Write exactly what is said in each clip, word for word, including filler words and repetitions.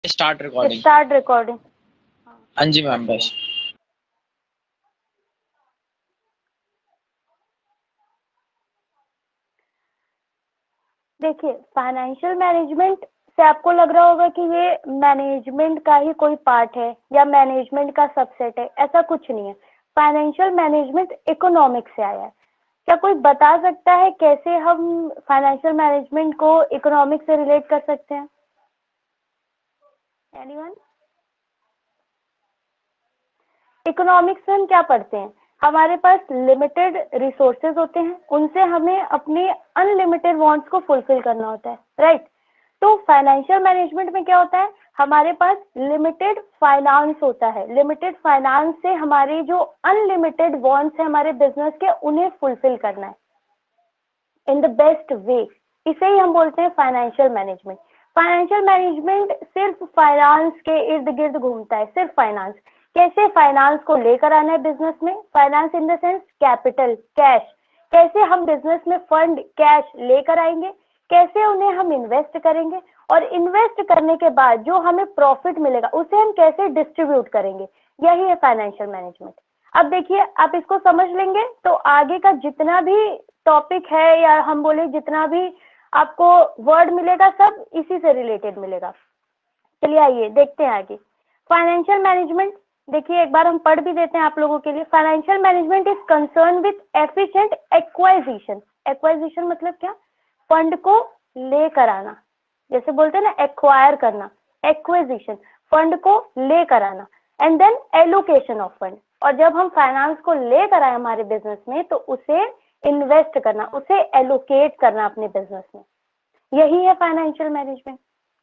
Start recording. Start recording. हाँ जी ma'am बस। देखिए, फाइनेंशियल मैनेजमेंट से आपको लग रहा होगा कि ये मैनेजमेंट का ही कोई पार्ट है या मैनेजमेंट का सबसेट है, ऐसा कुछ नहीं है। फाइनेंशियल मैनेजमेंट इकोनॉमिक्स से आया है। क्या कोई बता सकता है कैसे हम फाइनेंशियल मैनेजमेंट को इकोनॉमिक्स से रिलेट कर सकते हैं? एनीवन? इकोनॉमिक्स में हम क्या पढ़ते हैं? हमारे पास लिमिटेड रिसोर्सेज होते हैं, उनसे हमें अपने अनलिमिटेड वांट्स को फुलफिल करना होता है, राइट? तो फाइनेंशियल मैनेजमेंट में क्या होता है? हमारे पास लिमिटेड फाइनेंस होता है। लिमिटेड फाइनेंस से हमारे जो अनलिमिटेड वांट्स है हमारे बिजनेस के, उन्हें फुलफिल करना है इन द बेस्ट वे। इसे ही हम बोलते हैं फाइनेंशियल मैनेजमेंट। फाइनेंशियल मैनेजमेंट सिर्फ फाइनेंस के इर्द गिर्द घूमता है, सिर्फ फाइनेंस। कैसे फाइनेंस को लेकर आना है बिजनेस में? Finance in the sense capital, cash. कैसे हम बिजनेस में फंड, कैश लेकर आएंगे, कैसे उन्हें हम इन्वेस्ट करेंगे, और इन्वेस्ट करने के बाद जो हमें प्रॉफिट मिलेगा उसे हम कैसे डिस्ट्रीब्यूट करेंगे, यही है फाइनेंशियल मैनेजमेंट। अब देखिए, आप इसको समझ लेंगे तो आगे का जितना भी टॉपिक है या हम बोले जितना भी आपको वर्ड मिलेगा सब इसी से रिलेटेड मिलेगा। चलिए आइए देखते हैं आगे। फाइनेंशियल मैनेजमेंट देखिए, एक बार हम पढ़ भी देते हैं आप लोगों के लिए। Financial management is concern with efficient acquisition. Acquisition मतलब क्या? फंड को लेकर आना, जैसे बोलते हैं ना एक्वायर करना, एक्विजिशन, फंड को लेकर आना। And then allocation of fund. और जब हम फाइनेंस को लेकर आए हमारे बिजनेस में तो उसे इन्वेस्ट करना, उसे एलोकेट करना अपने बिजनेस में, यही है फाइनेंशियल मैनेजमेंट।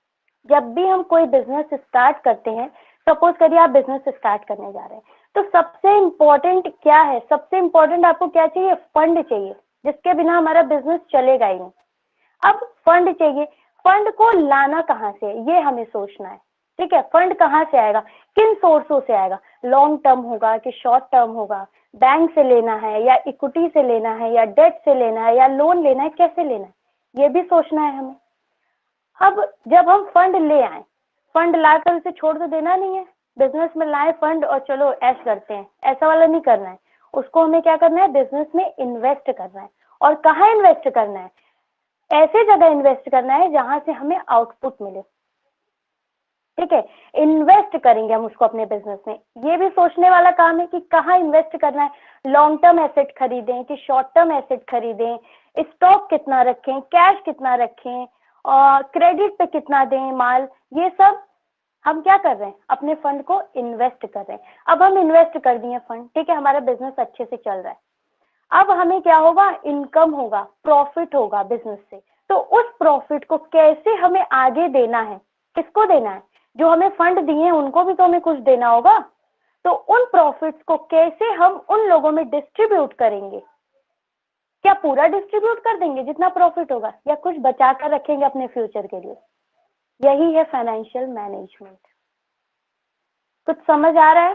जब भी हम कोई बिजनेस स्टार्ट करते हैं, सपोज करिए आप बिजनेस स्टार्ट करने जा रहे हैं, तो सबसे इम्पोर्टेंट क्या है? सबसे इम्पोर्टेंट आपको क्या चाहिए? फंड चाहिए, जिसके बिना हमारा बिजनेस चलेगा ही नहीं। अब फंड चाहिए, फंड को लाना कहाँ से, ये हमें सोचना है, ठीक है? फंड कहाँ से आएगा, किन सोर्सों से आएगा? लॉन्ग टर्म होगा कि शॉर्ट टर्म होगा, बैंक से लेना है या इक्विटी से लेना है या डेट से लेना है या लोन लेना है, कैसे लेना है, ये भी सोचना है हमें। अब जब हम फंड ले आए, फंड लाकर उसे छोड़ तो देना नहीं है। बिजनेस में लाए फंड और चलो ऐश करते हैं, ऐसा वाला नहीं करना है। उसको हमें क्या करना है? बिजनेस में इन्वेस्ट करना है। और कहाँ इन्वेस्ट करना है? ऐसे जगह इन्वेस्ट करना है जहां से हमें आउटपुट मिले, ठीक है? इन्वेस्ट करेंगे हम उसको अपने बिजनेस में, ये भी सोचने वाला काम है कि कहाँ इन्वेस्ट करना है। लॉन्ग टर्म एसेट खरीदें कि शॉर्ट टर्म एसेट खरीदें, स्टॉक कितना रखें, कैश कितना रखें, और क्रेडिट पे कितना दें माल, ये सब हम क्या कर रहे हैं? अपने फंड को इन्वेस्ट कर रहे हैं। अब हम इन्वेस्ट कर दिए फंड, ठीक है, हमारा बिजनेस अच्छे से चल रहा है। अब हमें क्या होगा? इनकम होगा, प्रॉफिट होगा बिजनेस से। तो उस प्रॉफिट को कैसे हमें आगे देना है? किसको देना है? जो हमें फंड दिए हैं उनको भी तो हमें कुछ देना होगा। तो उन प्रॉफिट्स को कैसे हम उन लोगों में डिस्ट्रीब्यूट करेंगे? क्या पूरा डिस्ट्रीब्यूट कर देंगे जितना प्रॉफिट होगा, या कुछ बचा कर रखेंगे अपने फ्यूचर के लिए? यही है फाइनेंशियल मैनेजमेंट। कुछ समझ आ रहा है?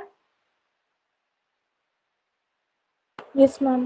Yes ma'am.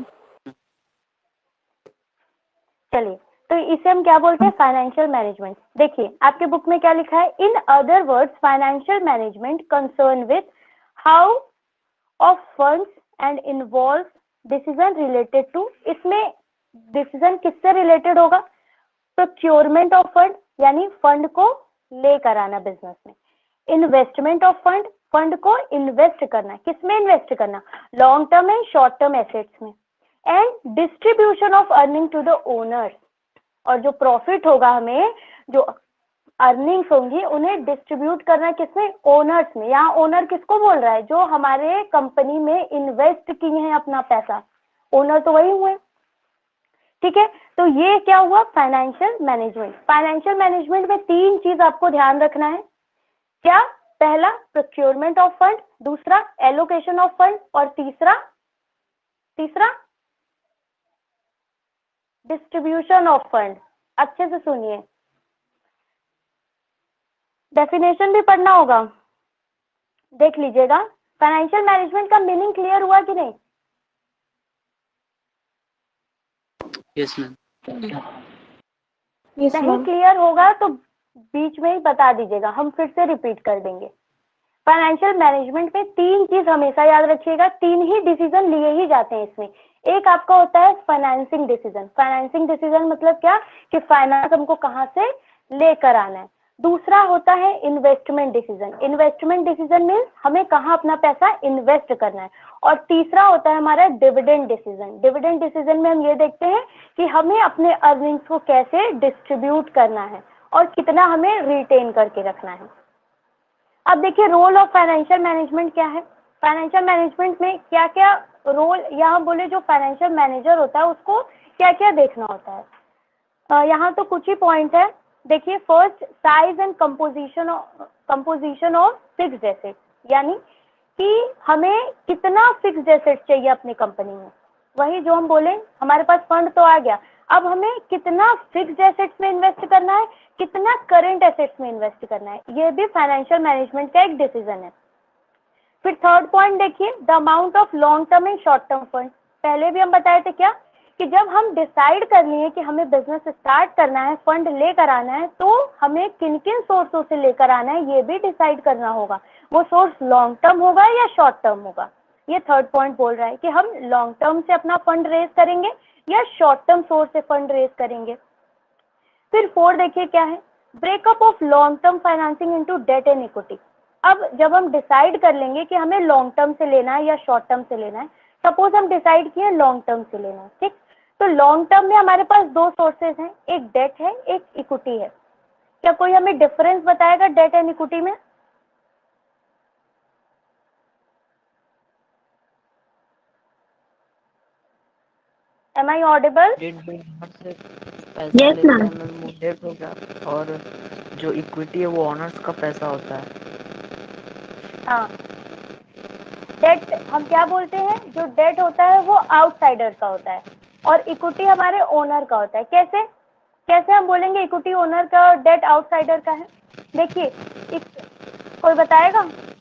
चलिए, तो इसे हम क्या बोलते हैं? Financial management. देखिए आपके बुक में क्या लिखा है? In other words financial management concern with how of funds and involve decision related to. इसमें डिसीजन किससे रिलेटेड होगा? प्रोक्योरमेंट ऑफ फंड, यानी फंड को लेकर आना बिजनेस में। इन्वेस्टमेंट ऑफ फंड, फंड को इन्वेस्ट करना, किसमें इन्वेस्ट करना? Long term and short term assets में। And distribution of earning to the owners, और जो प्रॉफिट होगा हमें, जो अर्निंग्स होंगी, उन्हें डिस्ट्रीब्यूट करना किसमें? ओनर्स में। यहाँ ओनर किसको बोल रहा है? जो हमारे कंपनी में इन्वेस्ट किए हैं अपना पैसा, ओनर तो वही हुए, ठीक है? तो ये क्या हुआ? Financial management. फाइनेंशियल मैनेजमेंट में तीन चीज आपको ध्यान रखना है। क्या? पहला प्रोक्योरमेंट ऑफ फंड, दूसरा एलोकेशन ऑफ फंड, और तीसरा तीसरा डिस्ट्रीब्यूशन ऑफ फंड। अच्छे से सुनिए, डेफिनेशन भी पढ़ना होगा, देख लीजिएगा। फाइनेंशियल मैनेजमेंट का मीनिंग क्लियर हुआ कि नहीं? Yes ma'am. यस नहीं मैम। क्लियर होगा तो बीच में ही बता दीजिएगा, हम फिर से रिपीट कर देंगे। फाइनेंशियल मैनेजमेंट में तीन चीज हमेशा याद रखिएगा, तीन ही डिसीजन लिए ही जाते हैं इसमें। एक आपका होता है फाइनेंसिंग डिसीजन। फाइनेंसिंग डिसीजन मतलब क्या कि फाइनेंस हमको कहाँ से लेकर आना है। दूसरा होता है investment decision. Investment decision means हमें कहाँ अपना पैसा इन्वेस्ट करना है। और तीसरा होता है हमारा डिविडेंड डिसीजन। डिविडेंड डिसीजन में हम ये देखते हैं कि हमें अपने अर्निंग्स को कैसे डिस्ट्रीब्यूट करना है और कितना हमें रिटेन करके रखना है। अब देखिए रोल ऑफ फाइनेंशियल मैनेजमेंट क्या है। फाइनेंशियल मैनेजमेंट में क्या क्या रोल, या हम बोले जो फाइनेंशियल मैनेजर होता है उसको क्या क्या देखना होता है। uh, यहाँ तो कुछ ही पॉइंट है। देखिए first, size and composition composition of fixed asset, यानी कि हमें कितना फिक्स्ड एसेट चाहिए अपनी कंपनी में। वही जो हम बोले हमारे पास फंड तो आ गया, अब हमें कितना फिक्स्ड एसेट्स में इन्वेस्ट करना है, कितना करंट एसेट्स में इन्वेस्ट करना है, ये भी फाइनेंशियल मैनेजमेंट का एक डिसीजन है। फिर थर्ड पॉइंट देखिए, the amount of long term and short term fund. पहले भी हम बताए थे क्या कि जब हम डिसाइड कर लिए कि हमें बिजनेस स्टार्ट करना है, फंड लेकर आना है, तो हमें किन किन सोर्सों से लेकर आना है ये भी डिसाइड करना होगा। वो सोर्स लॉन्ग टर्म होगा या शॉर्ट टर्म होगा। ये थर्ड पॉइंट बोल रहा है कि हम लॉन्ग टर्म से अपना फंड रेज करेंगे या शॉर्ट टर्म सोर्स से फंड रेज करेंगे। फिर फोर देखिए क्या है, breakup of long term financing into debt and equity. अब जब हम डिसाइड कर लेंगे कि हमें लॉन्ग टर्म से लेना है या शॉर्ट टर्म से लेना है, सपोज हम डिसाइड किए लॉन्ग टर्म से लेना है, ठीक, तो लॉन्ग टर्म में हमारे पास दो सोर्सेज हैं, एक डेट है एक इक्विटी है। क्या कोई हमें डिफरेंस बताएगा डेट एंड इक्विटी में? Am I audible? डेट जो यहाँ से पैसा Yes, लेते ma'am. हैं मैम वो डेट हो गया, और जो इक्विटी है वो ऑनर्स का पैसा होता है। हाँ, डेट हम क्या बोलते हैं, जो डेट होता है वो आउटसाइडर का होता है और इक्विटी हमारे ओनर का होता है। कैसे कैसे हम बोलेंगे इक्विटी ओनर का और डेट आउटसाइडर का है? देखिए, कोई बताएगा?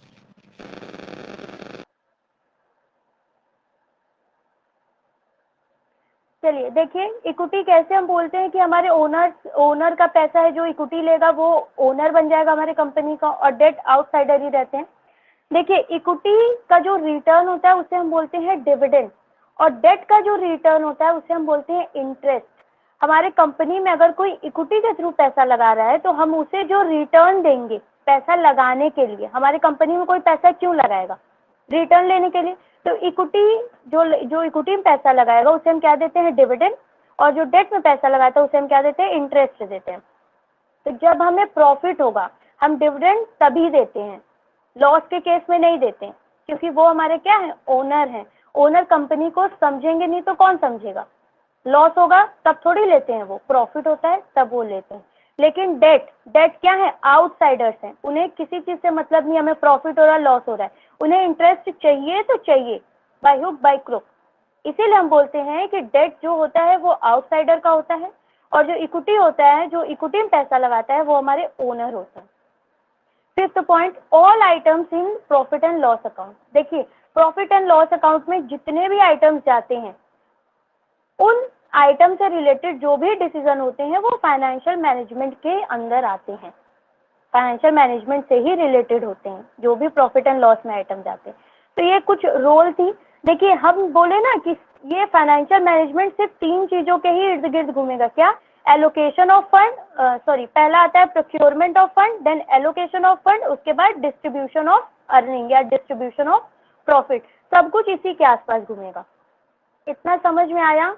चलिए देखिए, इक्विटी कैसे हम बोलते हैं कि हमारे ओनर ओनर का पैसा है, जो इक्विटी लेगा वो ओनर बन जाएगा हमारे कंपनी का, और डेट आउटसाइडर ही रहते हैं। देखिए, इक्विटी का जो रिटर्न होता है उसे हम बोलते हैं डिविडेंड, और डेट का जो रिटर्न होता है उसे हम बोलते हैं इंटरेस्ट। हमारे कंपनी में अगर कोई इक्विटी के थ्रू पैसा लगा रहा है तो हम उसे जो रिटर्न देंगे पैसा लगाने के लिए, हमारी कंपनी में कोई पैसा क्यों लगाएगा? रिटर्न लेने के लिए। तो इक्विटी जो जो इक्विटी में पैसा लगाएगा उसे हम क्या देते हैं? डिविडेंड। और जो डेट में पैसा लगाता है उसे हम क्या देते हैं? इंटरेस्ट देते हैं। तो जब हमें प्रॉफिट होगा हम डिविडेंड तभी देते हैं, लॉस के केस में नहीं देते हैं, क्योंकि वो हमारे क्या है? ओनर हैं। ओनर कंपनी को समझेंगे नहीं तो कौन समझेगा? लॉस होगा तब थोड़ी लेते हैं, वो प्रॉफिट होता है तब वो लेते हैं। लेकिन डेट डेट क्या है? आउटसाइडर्स हैं, उन्हें किसी चीज से मतलब नहीं हमें प्रॉफिट हो रहा है लॉस हो रहा है, उन्हें इंटरेस्ट चाहिए तो चाहिए, बाय हुक बाय क्रुक। इसीलिए हम बोलते हैं कि डेट जो होता है वो आउटसाइडर का होता है, और जो इक्विटी होता है, जो इक्विटी में पैसा लगाता है, वो हमारे ओनर होते हैं। Fifth point, all items in profit and loss account. देखिए, प्रॉफिट एंड लॉस अकाउंट में जितने भी आइटम्स जाते हैं, उन आइटम से रिलेटेड जो भी डिसीजन होते हैं वो फाइनेंशियल मैनेजमेंट के अंदर आते हैं, फाइनेंशियल मैनेजमेंट से ही रिलेटेड होते हैं जो भी प्रॉफिट एंड लॉस में आइटम जाते हैं। तो ये कुछ रोल थी। देखिए, हम बोले ना कि ये फाइनेंशियल मैनेजमेंट सिर्फ तीन चीजों के ही इर्द गिर्द घूमेगा। क्या? एलोकेशन ऑफ फंड, सॉरी पहला आता है procurement of fund, then allocation of fund, उसके बाद डिस्ट्रीब्यूशन ऑफ अर्निंग या डिस्ट्रीब्यूशन ऑफ प्रॉफिट। सब कुछ इसी के आसपास घूमेगा। इतना समझ में आया?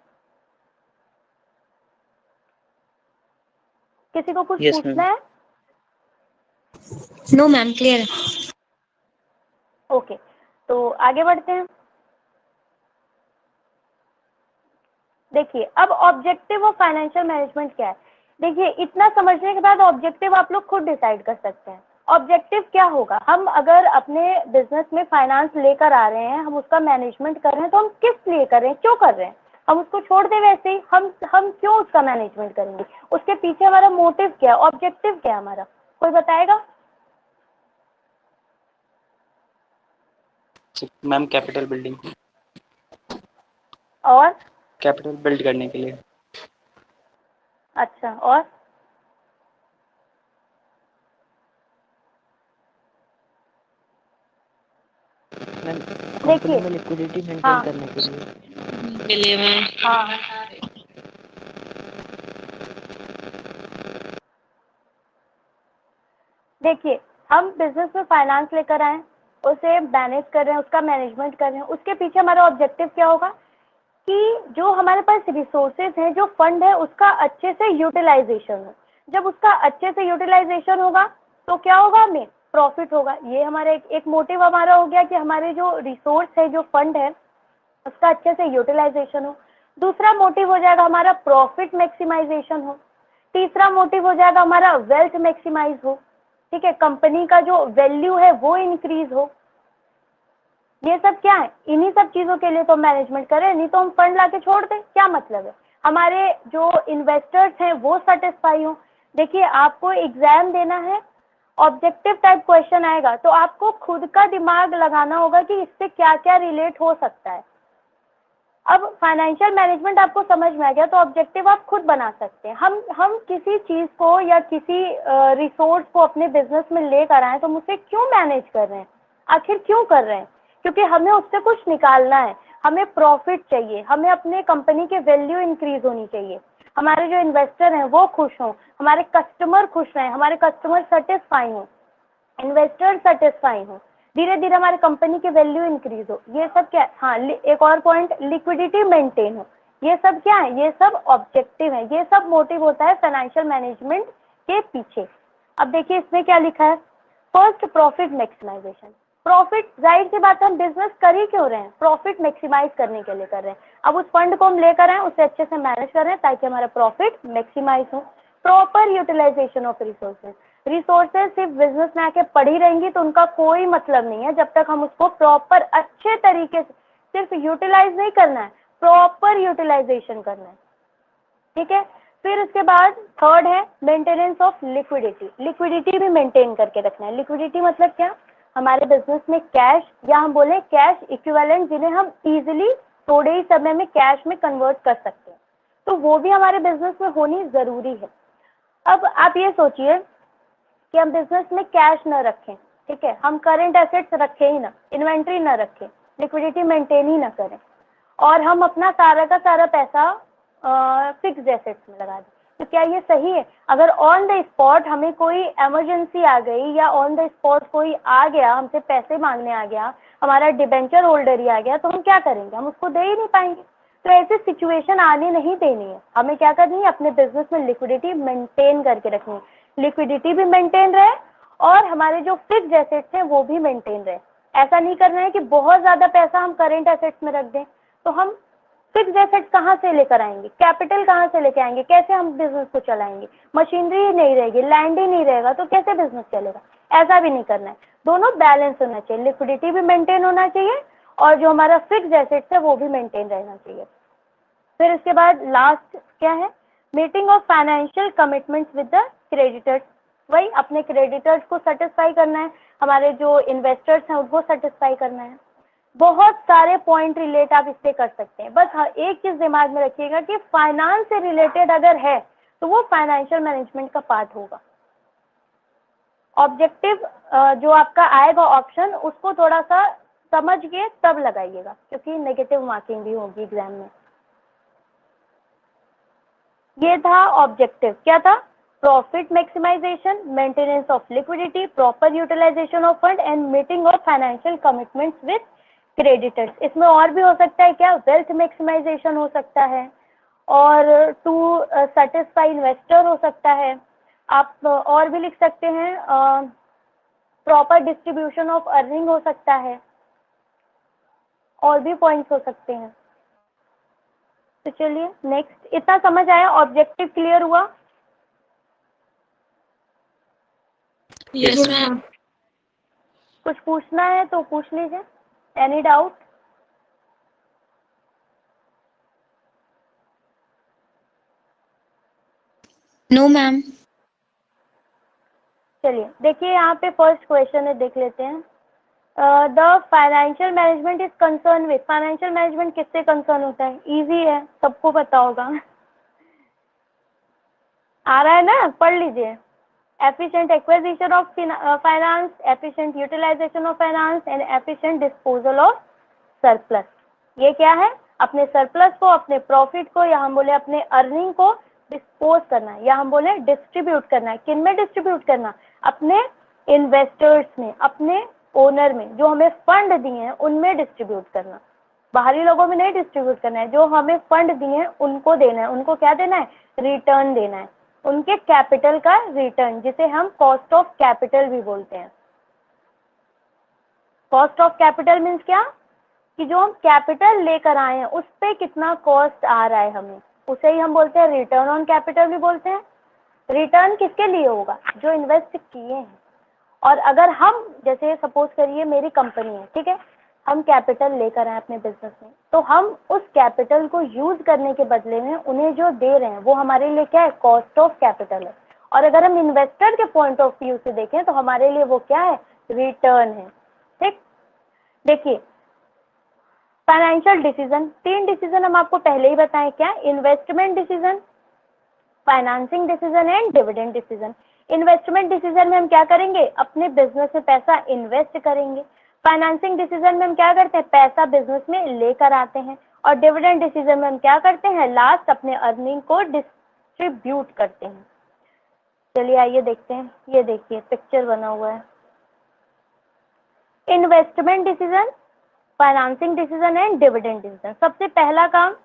किसी को कुछ Yes, पूछना ma'am. है? No, ma'am. Clear. ओके, तो आगे बढ़ते हैं। देखिए, अब ऑब्जेक्टिव ऑफ फाइनेंशियल मैनेजमेंट क्या है? देखिए, इतना समझने के बाद ऑब्जेक्टिव आप लोग खुद डिसाइड कर सकते हैं। ऑब्जेक्टिव क्या होगा? हम अगर अपने बिजनेस में फाइनेंस लेकर आ रहे हैं, हम उसका मैनेजमेंट कर रहे हैं, तो हम किस लिए कर रहे हैं, क्यों कर रहे हैं? हम उसको छोड़ दें वैसे ही? हम हम क्यों उसका मैनेजमेंट करेंगे? उसके पीछे हमारा मोटिव क्या है, ऑब्जेक्टिव क्या है हमारा? कोई बताएगा? मैम कैपिटल बिल्डिंग, और कैपिटल बिल्ड करने के लिए। अच्छा, और मैम देखिए, कंपनी में लिक्विडिटी मेंटेन हाँ करने के लिए। के लिए मैम। हाँ देखिए, हम बिजनेस में फाइनेंस लेकर आए, उसे मैनेज कर रहे हैं, उसका मैनेजमेंट कर रहे हैं, उसके पीछे हमारा ऑब्जेक्टिव क्या होगा कि जो हमारे पास रिसोर्सेज हैं, जो फंड है, उसका अच्छे से यूटिलाइजेशन हो। जब उसका अच्छे से यूटिलाइजेशन होगा तो क्या होगा, हमें प्रॉफिट होगा। ये हमारा एक, एक मोटिव हमारा हो गया कि हमारे जो रिसोर्स है, जो फंड है, उसका अच्छे से यूटिलाइजेशन हो। दूसरा मोटिव हो जाएगा हमारा प्रॉफिट मैक्सिमाइजेशन हो। तीसरा मोटिव हो जाएगा हमारा वेल्थ मैक्सिमाइज हो। ठीक है, कंपनी का जो वैल्यू है वो इंक्रीज हो। ये सब क्या है, इन्हीं सब चीजों के लिए तो मैनेजमेंट करें, नहीं तो हम फंड लाके छोड़ दें, क्या मतलब है। हमारे जो इन्वेस्टर्स हैं वो सेटिस्फाई हो। देखिए, आपको एग्जाम देना है, ऑब्जेक्टिव टाइप क्वेश्चन आएगा, तो आपको खुद का दिमाग लगाना होगा कि इससे क्या क्या रिलेट हो सकता है। अब फाइनेंशियल मैनेजमेंट आपको समझ में आ गया तो ऑब्जेक्टिव आप खुद बना सकते हैं। हम हम किसी चीज को या किसी रिसोर्स को अपने बिजनेस में लेकर आए तो हम उसे क्यों मैनेज कर रहे हैं, आखिर क्यों कर रहे हैं, क्योंकि हमें उससे कुछ निकालना है, हमें प्रॉफिट चाहिए, हमें अपने कंपनी की वैल्यू इंक्रीज होनी चाहिए, हमारे जो इन्वेस्टर हैं वो खुश हों, हमारे कस्टमर खुश रहें, हमारे कस्टमर सेटिस्फाई हों, इन्वेस्टर सेटिस्फाई हों, धीरे धीरे हमारी कंपनी की वैल्यू इंक्रीज हो। ये सब क्या है, हाँ एक और पॉइंट, लिक्विडिटी मेंटेन हो। ये सब क्या है, ये सब ऑब्जेक्टिव है, ये सब मोटिव होता है फाइनेंशियल मैनेजमेंट के पीछे। अब देखिए इसमें क्या लिखा है, फर्स्ट प्रॉफिट मैक्सिमाइजेशन। प्रॉफिट, जाहिर सी बात है, हम बिजनेस कर ही क्यों रहे हैं, प्रॉफिट मैक्सिमाइज करने के लिए कर रहे हैं। अब उस फंड को हम लेकर आए, उसे अच्छे से मैनेज कर रहे हैं ताकि हमारा प्रॉफिट मैक्सिमाइज हो। Proper utilisation of resources. Resources सिर्फ बिजनेस में आके पड़ी रहेंगी तो उनका कोई मतलब नहीं है, जब तक हम उसको प्रॉपर अच्छे तरीके से, सिर्फ यूटिलाइज नहीं करना है, प्रॉपर यूटिलाइजेशन करना है। ठीक है, फिर उसके बाद थर्ड है मेंटेनेंस ऑफ लिक्विडिटी। लिक्विडिटी भी मेंटेन करके रखना है। लिक्विडिटी मतलब क्या, हमारे बिजनेस में कैश, या हम बोले कैश इक्विवेलेंट, जिन्हें हम इजीली थोड़े ही समय में कैश में कन्वर्ट कर सकते हैं, तो वो भी हमारे बिजनेस में होनी जरूरी है। अब आप ये सोचिए कि हम बिजनेस में कैश न रखें, ठीक है, हम करंट एसेट्स रखें ही ना, इन्वेंट्री न रखें, लिक्विडिटी मेंटेन ही ना करें, और हम अपना सारा का सारा पैसा फिक्स्ड एसेट्स में लगा दें, तो क्या ये सही है। अगर ऑन द स्पॉट हमें कोई इमरजेंसी आ गई, या ऑन द स्पॉट कोई आ गया हमसे पैसे मांगने आ गया, हमारा डिबेंचर होल्डर ही आ गया, तो हम क्या करेंगे, हम उसको दे ही नहीं पाएंगे। तो ऐसी सिचुएशन आने नहीं देनी है। हमें क्या करनी है, अपने बिजनेस में लिक्विडिटी मेंटेन करके रखनी है, लिक्विडिटी भी मेंटेन रहे और हमारे जो फिक्स्ड एसेट्स हैं वो भी मेंटेन रहे। ऐसा नहीं करना है कि बहुत ज्यादा पैसा हम करेंट एसेट्स में रख दें, तो हम फिक्स्ड एसेट्स कहाँ से लेकर आएंगे, कैपिटल कहाँ से लेकर आएंगे, कैसे हम बिजनेस को चलाएंगे, मशीनरी ही नहीं रहेगी, लैंड ही नहीं रहेगा, तो कैसे बिजनेस चलेगा। ऐसा भी नहीं करना है, दोनों बैलेंस होना चाहिए, लिक्विडिटी भी मेंटेन होना चाहिए और जो हमारा फिक्स्ड एसेट्स है वो भी मेंटेन रहना चाहिए। फिर इसके बाद लास्ट क्या है, meeting of financial commitments with the creditors. वही अपने क्रेडिटर्स को सेटिस्फाई करना है, हमारे जो इन्वेस्टर्स हैं उनको सेटिस्फाई करना है। बहुत सारे पॉइंट रिलेट आप इससे कर सकते हैं, बस हाँ एक चीज दिमाग में रखिएगा कि फाइनेंस से रिलेटेड अगर है तो वो फाइनेंशियल मैनेजमेंट का पार्ट होगा। ऑब्जेक्टिव जो आपका आएगा ऑप्शन, उसको थोड़ा सा समझ के तब लगाइएगा, क्योंकि नेगेटिव मार्किंग भी होगी एग्जाम में। ये था ऑब्जेक्टिव, क्या था, profit maximisation, maintenance of liquidity, proper utilisation of fund and meeting of financial commitments with creditors. इसमें और भी हो सकता है क्या, वेल्थ मैक्सिमाइजेशन हो सकता है, और टू सेटिस्फाई इन्वेस्टर हो सकता है। आप और भी लिख सकते हैं, प्रॉपर डिस्ट्रीब्यूशन ऑफ अर्निंग हो सकता है, और भी पॉइंट्स हो सकते हैं। तो चलिए नेक्स्ट, इतना समझ आया, ऑब्जेक्टिव क्लियर हुआ। Yes ma'am. कुछ पूछना है तो पूछ लीजिए, एनी डाउट। No ma'am. चलिए देखिए यहाँ पे फर्स्ट क्वेश्चन है, देख लेते हैं। The financial management is concern with, financial management किससे कंसर्न होता है, इजी है, सबको पता होगा। आ रहा है ना, पढ़ लीजिए। efficient acquisition of finance, efficient utilization of finance and efficient disposal of surplus. ये क्या है? अपने सरप्लस को, अपने प्रॉफिट को, या हम बोले अपने अर्निंग को डिस्पोज करना है, या हम बोले डिस्ट्रीब्यूट करना है। किन में डिस्ट्रीब्यूट करना? अपने इन्वेस्टर्स में, अपने ओनर में, जो हमें फंड दिए हैं उनमें डिस्ट्रीब्यूट करना। बाहरी लोगों में नहीं डिस्ट्रीब्यूट करना है, जो हमें फंड दिए हैं उनको देना है। उनको क्या देना है? रिटर्न देना है, उनके कैपिटल का रिटर्न, जिसे हम कॉस्ट ऑफ कैपिटल भी बोलते हैं। कॉस्ट ऑफ कैपिटल मीन्स क्या? कि जो हम कैपिटल लेकर आए हैं उस पे कितना कॉस्ट आ रहा है हमें, उसे ही हम बोलते हैं रिटर्न ऑन कैपिटल भी बोलते हैं। रिटर्न किसके लिए होगा? जो इन्वेस्ट किए हैं। और अगर हम, जैसे सपोज करिए मेरी कंपनी है, ठीक है, हम कैपिटल लेकर आए अपने बिजनेस में, तो हम उस कैपिटल को यूज करने के बदले में उन्हें जो दे रहे हैं वो हमारे लिए क्या है? कॉस्ट ऑफ कैपिटल है। और अगर हम इन्वेस्टर के पॉइंट ऑफ व्यू से देखें तो हमारे लिए वो क्या है? रिटर्न है। ठीक, देखिए फाइनेंशियल डिसीजन, तीन डिसीजन हम आपको पहले ही बताएं, क्या? Investment decision, financing decision and dividend decision. Investment decision में हम क्या करेंगे? अपने बिजनेस में पैसा इन्वेस्ट करेंगे। फाइनेंसिंग डिसीजन में हम क्या करते हैं? पैसा बिजनेस में लेकर आते हैं। और डिविडेंड डिसीजन में हम क्या करते हैं? लास्ट अपने अर्निंग को डिस्ट्रीब्यूट करते हैं। चलिए आइए देखते हैं, ये देखिए पिक्चर बना हुआ है। Investment decision, financing decision and dividend decision. सबसे पहला काम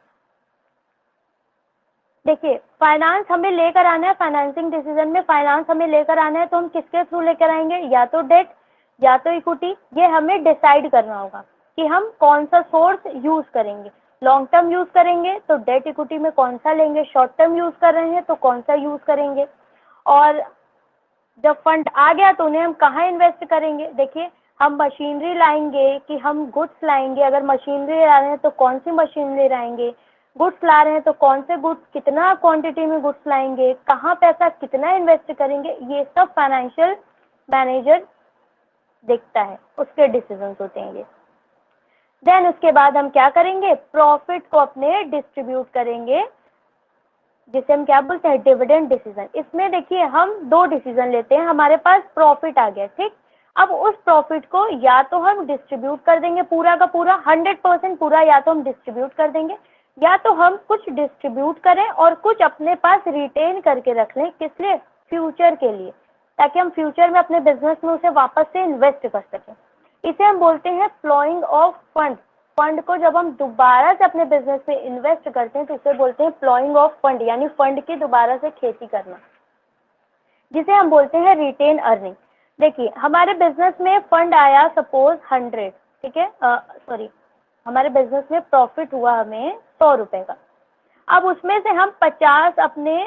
देखिए, फाइनेंस हमें लेकर आना है। फाइनेंसिंग डिसीजन में फाइनेंस हमें लेकर आना है, तो हम किसके थ्रू लेकर आएंगे? या तो डेट या तो इक्विटी। ये हमें डिसाइड करना होगा कि हम कौन सा सोर्स यूज करेंगे। लॉन्ग टर्म यूज करेंगे तो डेट इक्विटी में कौन सा लेंगे, शॉर्ट टर्म यूज कर रहे हैं तो कौन सा यूज करेंगे, और जब फंड आ गया तो उन्हें हम कहाँ इन्वेस्ट करेंगे। देखिए, हम मशीनरी लाएंगे कि हम गुड्स लाएंगे। अगर मशीनरी ला रहे हैं तो कौन सी मशीनरी लाएंगे, गुड्स ला रहे हैं तो कौन से गुड्स, कितना क्वांटिटी में गुड्स लाएंगे, कहाँ पैसा कितना इन्वेस्ट करेंगे, ये सब फाइनेंशियल मैनेजर देखता है, उसके डिसीजंस होते हैं ये। देन उसके बाद हम क्या करेंगे? प्रॉफिट को अपने डिस्ट्रीब्यूट करेंगे, जिसे हम क्या बोलते हैं? Dividend decision. इसमें देखिए हम दो डिसीजन लेते हैं। हमारे पास प्रॉफिट आ गया, ठीक, अब उस प्रॉफिट को या तो हम डिस्ट्रीब्यूट कर देंगे पूरा का पूरा, हंड्रेड परसेंट पूरा, या तो हम डिस्ट्रीब्यूट कर देंगे, या तो हम कुछ डिस्ट्रीब्यूट करें और कुछ अपने पास रिटेन करके रख लें। किस लिए? फ्यूचर के लिए, ताकि हम फ्यूचर में अपने बिजनेस में उसे वापस से इन्वेस्ट कर सकें। इसे हम बोलते हैं फ्लोइंग ऑफ फंड। फंड को जब हम दोबारा से अपने बिजनेस में इन्वेस्ट करते हैं तो उसे बोलते हैं फ्लोइंग ऑफ फंड, यानी फंड की दोबारा से खेती करना, जिसे हम बोलते हैं रिटेन अर्निंग। देखिए, हमारे बिजनेस में फंड आया सपोज हंड्रेड, ठीक है, सॉरी हमारे बिजनेस में प्रॉफिट हुआ हमें सौ रुपए का। अब उसमें से हम पचास अपने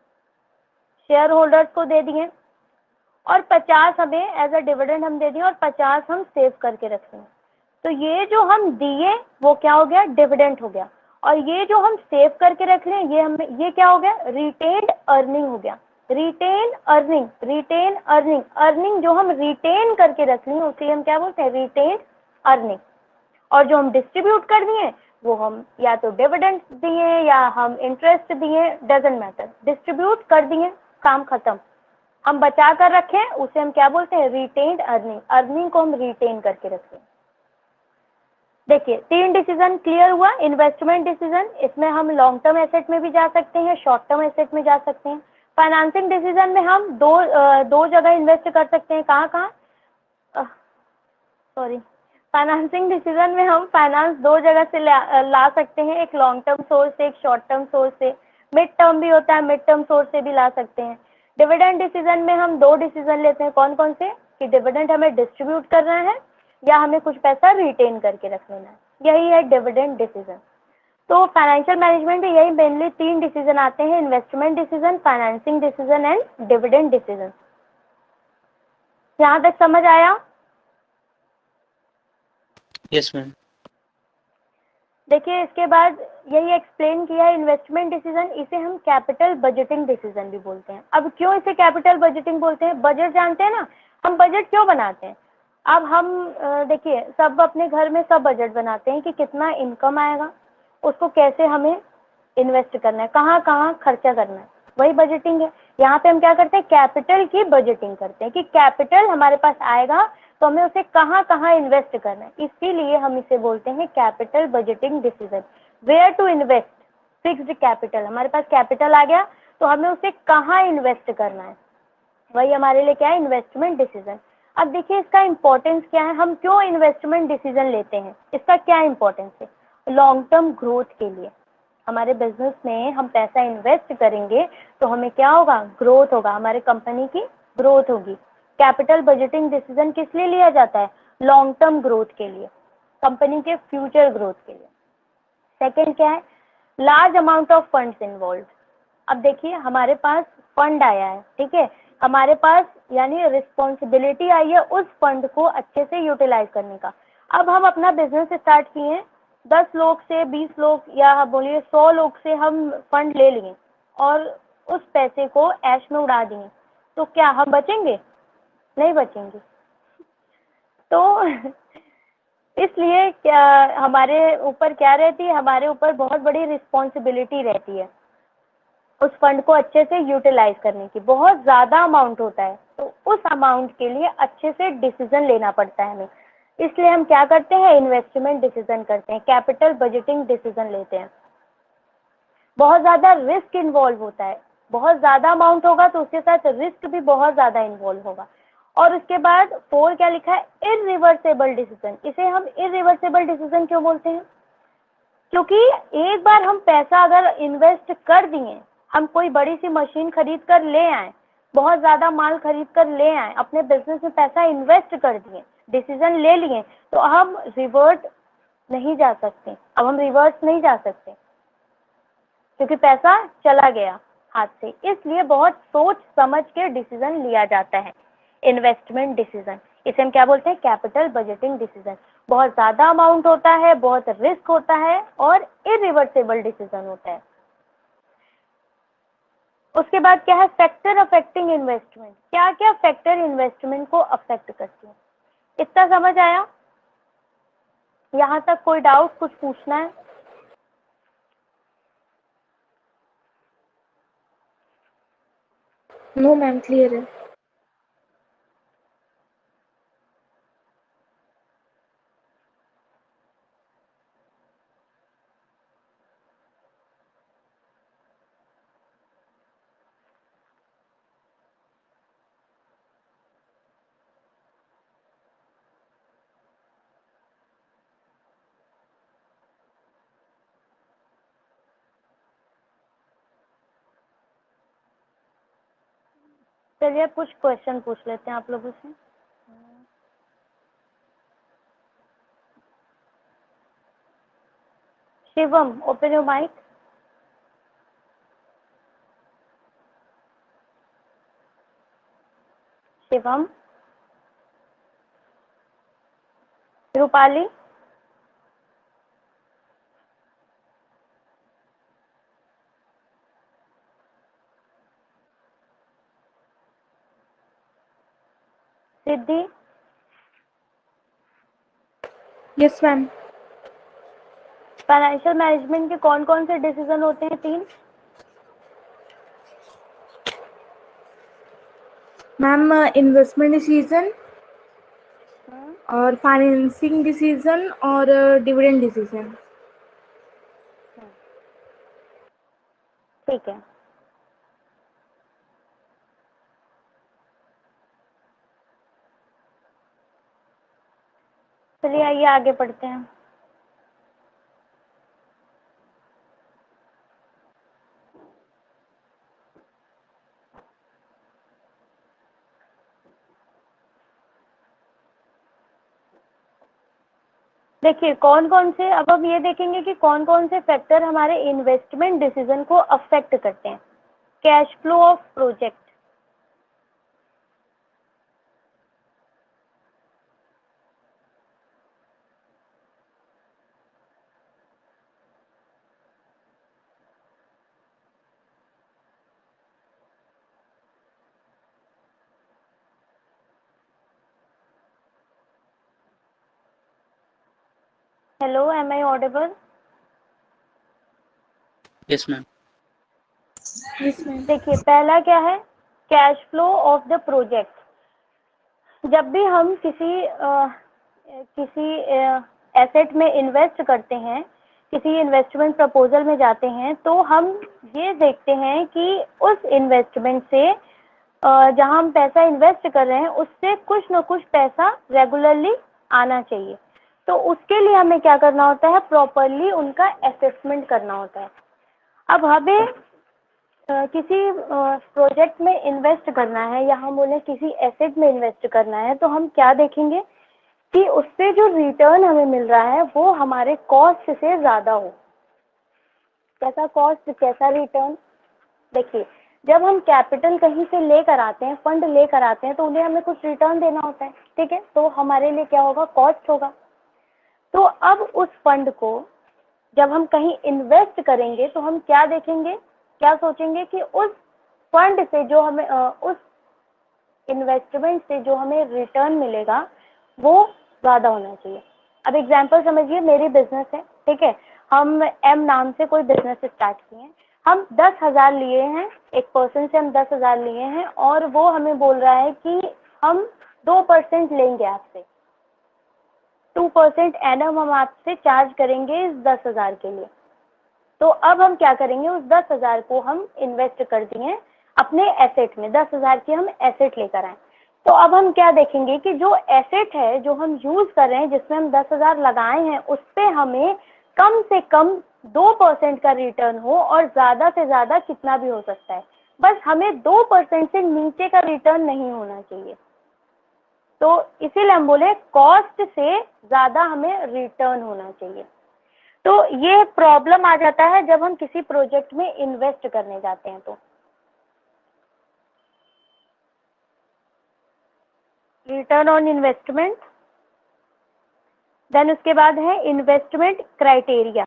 शेयर होल्डर्स को दे दिए और पचास हमें एज अ डिविडेंड हम दे दिए और पचास हम सेव करके रखें। तो ये जो हम दिए वो क्या हो गया? डिविडेंड हो गया। और ये जो हम सेव करके रख लें ये हमें, ये क्या हो गया? रिटेन्ड अर्निंग हो गया। Retain earning, retain earning, earning जो हम रिटेन करके रख ली उसे हम क्या बोलते हैं? Retain earning. और जो हम डिस्ट्रीब्यूट कर दिए वो हम या तो डिविडेंड दिए या हम इंटरेस्ट दिए, डजंट मैटर, डिस्ट्रीब्यूट कर दिए, काम खत्म। हम बचा कर रखें उसे हम क्या बोलते हैं? Retained earning. अर्निंग को हम रिटेन करके रखते हैं। देखिए, तीन डिसीजन क्लियर हुआ। इन्वेस्टमेंट डिसीजन, इसमें हम लॉन्ग टर्म एसेट में भी जा सकते हैं, शॉर्ट टर्म एसेट में जा सकते हैं। फाइनेंसिंग डिसीजन में हम दो दो जगह इन्वेस्ट कर सकते हैं। कहाँ कहाँ? सॉरी, फाइनेंसिंग डिसीजन में हम फाइनेंस दो जगह से ला, ला सकते हैं, एक लॉन्ग टर्म सोर्स से, एक शॉर्ट टर्म सोर्स से। मिड टर्म भी होता है, मिड टर्म सोर्स से भी ला सकते हैं। डिविडेंड डिसीजन में हम दो डिसीजन लेते हैं, कौन कौन से? कि डिविडेंड हमें डिस्ट्रीब्यूट करना है या हमें कुछ पैसा रिटेन करके रख लेना है, यही है डिविडेंड डिसीजन। तो फाइनेंशियल मैनेजमेंट में यही मेनली तीन डिसीजन आते हैं, investment decision, financing decision and dividend decision. यहाँ तक समझ आया? Yes ma'am. देखिए, इसके बाद यही एक्सप्लेन किया है इन्वेस्टमेंट डिसीजन, इसे हम कैपिटल बजटिंग डिसीजन भी बोलते हैं। अब क्यों इसे कैपिटल बजटिंग बोलते हैं? बजट जानते हैं ना, हम बजट क्यों बनाते हैं? अब हम देखिए, सब अपने घर में सब बजट बनाते हैं कि कितना इनकम आएगा, उसको कैसे हमें इन्वेस्ट करना है, कहाँ कहाँ खर्चा करना है, वही बजटिंग है। यहाँ पे हम क्या करते हैं, कैपिटल की बजटिंग करते हैं कि कैपिटल हमारे पास आएगा तो हमें उसे कहाँ कहाँ इन्वेस्ट करना है, इसीलिए हम इसे बोलते हैं capital budgeting decision. Where to invest, fixed capital, हमारे पास कैपिटल आ गया तो हमें उसे कहाँ इन्वेस्ट करना है, वही हमारे लिए क्या है, इन्वेस्टमेंट डिसीजन। अब देखिए इसका इंपॉर्टेंस क्या है, हम क्यों इन्वेस्टमेंट डिसीजन लेते हैं, इसका क्या इंपॉर्टेंस है, लॉन्ग टर्म ग्रोथ के लिए। हमारे बिजनेस में हम पैसा इन्वेस्ट करेंगे तो हमें क्या होगा, ग्रोथ होगा, हमारे कंपनी की ग्रोथ होगी। कैपिटल बजटिंग डिसीजन किस लिए लिया जाता है, लॉन्ग टर्म ग्रोथ के लिए, कंपनी के फ्यूचर ग्रोथ के लिए। सेकेंड क्या है, large amount of funds involve. अब देखिए हमारे पास फंड आया है, ठीक है, हमारे पास यानी रिस्पॉन्सिबिलिटी आई है उस फंड को अच्छे से यूटिलाइज करने का। अब हम अपना बिजनेस स्टार्ट किए, दस लोग से, बीस लोग या बोलिए सौ लोग से हम फंड ले लिए और उस पैसे को ऐश में उड़ा दिए, तो क्या हम बचेंगे, नहीं बचेंगे। तो इसलिए क्या हमारे ऊपर क्या रहती है, हमारे ऊपर बहुत बड़ी रिस्पॉन्सिबिलिटी रहती है उस फंड को अच्छे से यूटिलाइज करने की। बहुत ज़्यादा अमाउंट होता है तो उस अमाउंट के लिए अच्छे से डिसीजन लेना पड़ता है हमें, इसलिए हम क्या करते हैं, इन्वेस्टमेंट डिसीजन करते हैं, कैपिटल बजटिंग डिसीजन लेते हैं। बहुत ज़्यादा रिस्क इन्वॉल्व होता है, बहुत ज़्यादा अमाउंट होगा तो उसके साथ रिस्क भी बहुत ज़्यादा इन्वॉल्व होगा। और उसके बाद फोर क्या लिखा है, इरिवर्सेबल डिसीजन। इसे हम इरिवर्सेबल डिसीजन क्यों बोलते हैं, क्योंकि एक बार हम पैसा अगर इन्वेस्ट कर दिए, हम कोई बड़ी सी मशीन खरीद कर ले आए, बहुत ज़्यादा माल खरीद कर ले आए, अपने बिजनेस में पैसा इन्वेस्ट कर दिए, डिसीजन ले लिए, तो हम रिवर्ट नहीं जा सकते, अब हम रिवर्स नहीं जा सकते क्योंकि पैसा चला गया हाथ से। इसलिए बहुत सोच समझ के डिसीजन लिया जाता है, इन्वेस्टमेंट डिसीजन। इसे हम क्या बोलते हैं, कैपिटल बजटिंग डिसीजन। बहुत ज़्यादा अमाउंट होता है, बहुत रिस्क होता है और इरिवर्सेबल डिसीजन होता है। उसके बाद क्या है, फैक्टर अफेक्टिंग इन्वेस्टमेंट। क्या क्या फैक्टर इन्वेस्टमेंट को अफेक्ट करती है, इतना समझ आया, यहाँ तक कोई डाउट, कुछ पूछना है? नो मैम, क्लियर है। चलिए कुछ क्वेश्चन पूछ लेते हैं आप लोगों से। Shivam, open your mic. Shivam, Rupali, Siddhi, yes ma'am. Financial management के कौन कौन से डिसीजन होते हैं, तीन? मैम, इन्वेस्टमेंट डिसीजन और फाइनेंसिंग डिसीजन और डिविडेंड डिसीजन। ठीक है, चलिए आइए आगे पढ़ते हैं। देखिए कौन कौन से, अब हम ये देखेंगे कि कौन कौन से फैक्टर हमारे इन्वेस्टमेंट डिसीजन को अफेक्ट करते हैं। Cash flow of project, hello, am I audible? Yes, ma'am. Yes, ma'am. देखिए पहला क्या है, cash flow of the project. जब भी हम किसी आ, किसी एसेट में इन्वेस्ट करते हैं, किसी इन्वेस्टमेंट प्रपोजल में जाते हैं, तो हम ये देखते हैं कि उस इन्वेस्टमेंट से अ, जहाँ हम पैसा इन्वेस्ट कर रहे हैं उससे कुछ न कुछ पैसा रेगुलरली आना चाहिए। तो उसके लिए हमें क्या करना होता है, प्रॉपरली उनका असेसमेंट करना होता है। अब हमें अ, किसी प्रोजेक्ट में इन्वेस्ट करना है या हम बोले किसी एसेट में इन्वेस्ट करना है, तो हम क्या देखेंगे कि उससे जो रिटर्न हमें मिल रहा है वो हमारे कॉस्ट से ज़्यादा हो। कैसा कॉस्ट, कैसा रिटर्न? देखिए जब हम कैपिटल कहीं से लेकर आते हैं, फंड लेकर आते हैं, तो उन्हें हमें कुछ रिटर्न देना होता है, ठीक है? तो हमारे लिए क्या होगा, कॉस्ट होगा। तो अब उस फंड को जब हम कहीं इन्वेस्ट करेंगे तो हम क्या देखेंगे, क्या सोचेंगे कि उस फंड से जो हमें अ, उस इन्वेस्टमेंट से जो हमें रिटर्न मिलेगा वो ज़्यादा होना चाहिए। अब एग्जांपल समझिए, मेरी बिजनेस है, ठीक है? हम एम नाम से कोई बिजनेस स्टार्ट किए हैं, हम दस हज़ार लिए हैं, एक पर्सन से हम दस हज़ार लिए हैं और वो हमें बोल रहा है कि हम दो परसेंट लेंगे आपसे, टू परसेंट एनम हम आपसे चार्ज करेंगे इस दस हज़ार के लिए। तो अब हम क्या करेंगे, उस दस हज़ार को हम इन्वेस्ट कर दिए अपने एसेट में, दस हज़ार की हम एसेट लेकर आए। तो अब हम क्या देखेंगे कि जो एसेट है जो हम यूज़ कर रहे हैं, जिसमें हम दस हज़ार लगाए हैं, उस पर हमें कम से कम दो परसेंट का रिटर्न हो और ज़्यादा से ज़्यादा कितना भी हो सकता है, बस हमें दो परसेंट से नीचे का रिटर्न नहीं होना चाहिए। तो इसीलिए हम बोले कॉस्ट से ज़्यादा हमें रिटर्न होना चाहिए। तो ये प्रॉब्लम आ जाता है जब हम किसी प्रोजेक्ट में इन्वेस्ट करने जाते हैं। तो रिटर्न ऑन इन्वेस्टमेंट, देन उसके बाद है इन्वेस्टमेंट क्राइटेरिया।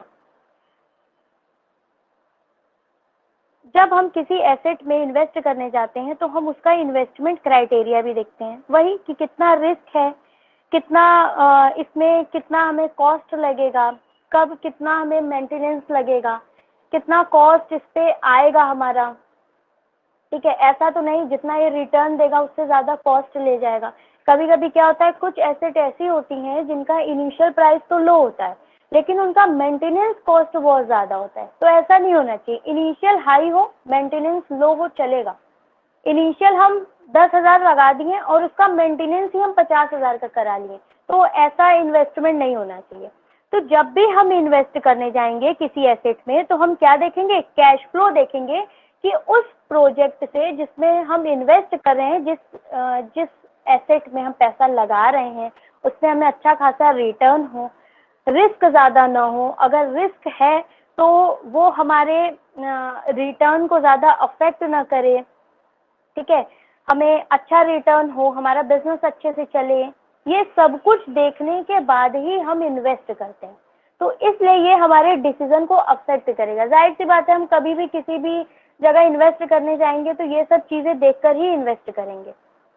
जब हम किसी एसेट में इन्वेस्ट करने जाते हैं तो हम उसका इन्वेस्टमेंट क्राइटेरिया भी देखते हैं, वही कि कितना रिस्क है, कितना इसमें कितना हमें कॉस्ट लगेगा, कब कितना हमें मेंटेनेंस लगेगा, कितना कॉस्ट इस पे आएगा हमारा, ठीक है? ऐसा तो नहीं जितना ये रिटर्न देगा उससे ज़्यादा कॉस्ट ले जाएगा। कभी कभी क्या होता है, कुछ एसेट ऐसी होती हैं जिनका इनिशियल प्राइस तो लो होता है लेकिन उनका मेंटेनेंस कॉस्ट बहुत ज़्यादा होता है। तो ऐसा नहीं होना चाहिए, इनिशियल हाई हो मेंटेनेंस लो हो चलेगा। इनिशियल हम दस हज़ार लगा दिए और उसका मेंटेनेंस ही हम पचास हज़ार का करा लिए, तो ऐसा इन्वेस्टमेंट नहीं होना चाहिए। तो जब भी हम इन्वेस्ट करने जाएंगे किसी एसेट में तो हम क्या देखेंगे, कैश फ्लो देखेंगे कि उस प्रोजेक्ट से जिसमें हम इन्वेस्ट कर रहे हैं, जिस जिस एसेट में हम पैसा लगा रहे हैं उसमें हमें अच्छा खासा रिटर्न हो, रिस्क ज़्यादा ना हो। अगर रिस्क है तो वो हमारे रिटर्न को ज़्यादा अफेक्ट ना करे, ठीक है? हमें अच्छा रिटर्न हो, हमारा बिजनेस अच्छे से चले, ये सब कुछ देखने के बाद ही हम इन्वेस्ट करते हैं। तो इसलिए ये हमारे डिसीजन को अफेक्ट करेगा। जाहिर सी बात है, हम कभी भी किसी भी जगह इन्वेस्ट करने जाएंगे तो ये सब चीज़ें देखकर ही इन्वेस्ट करेंगे,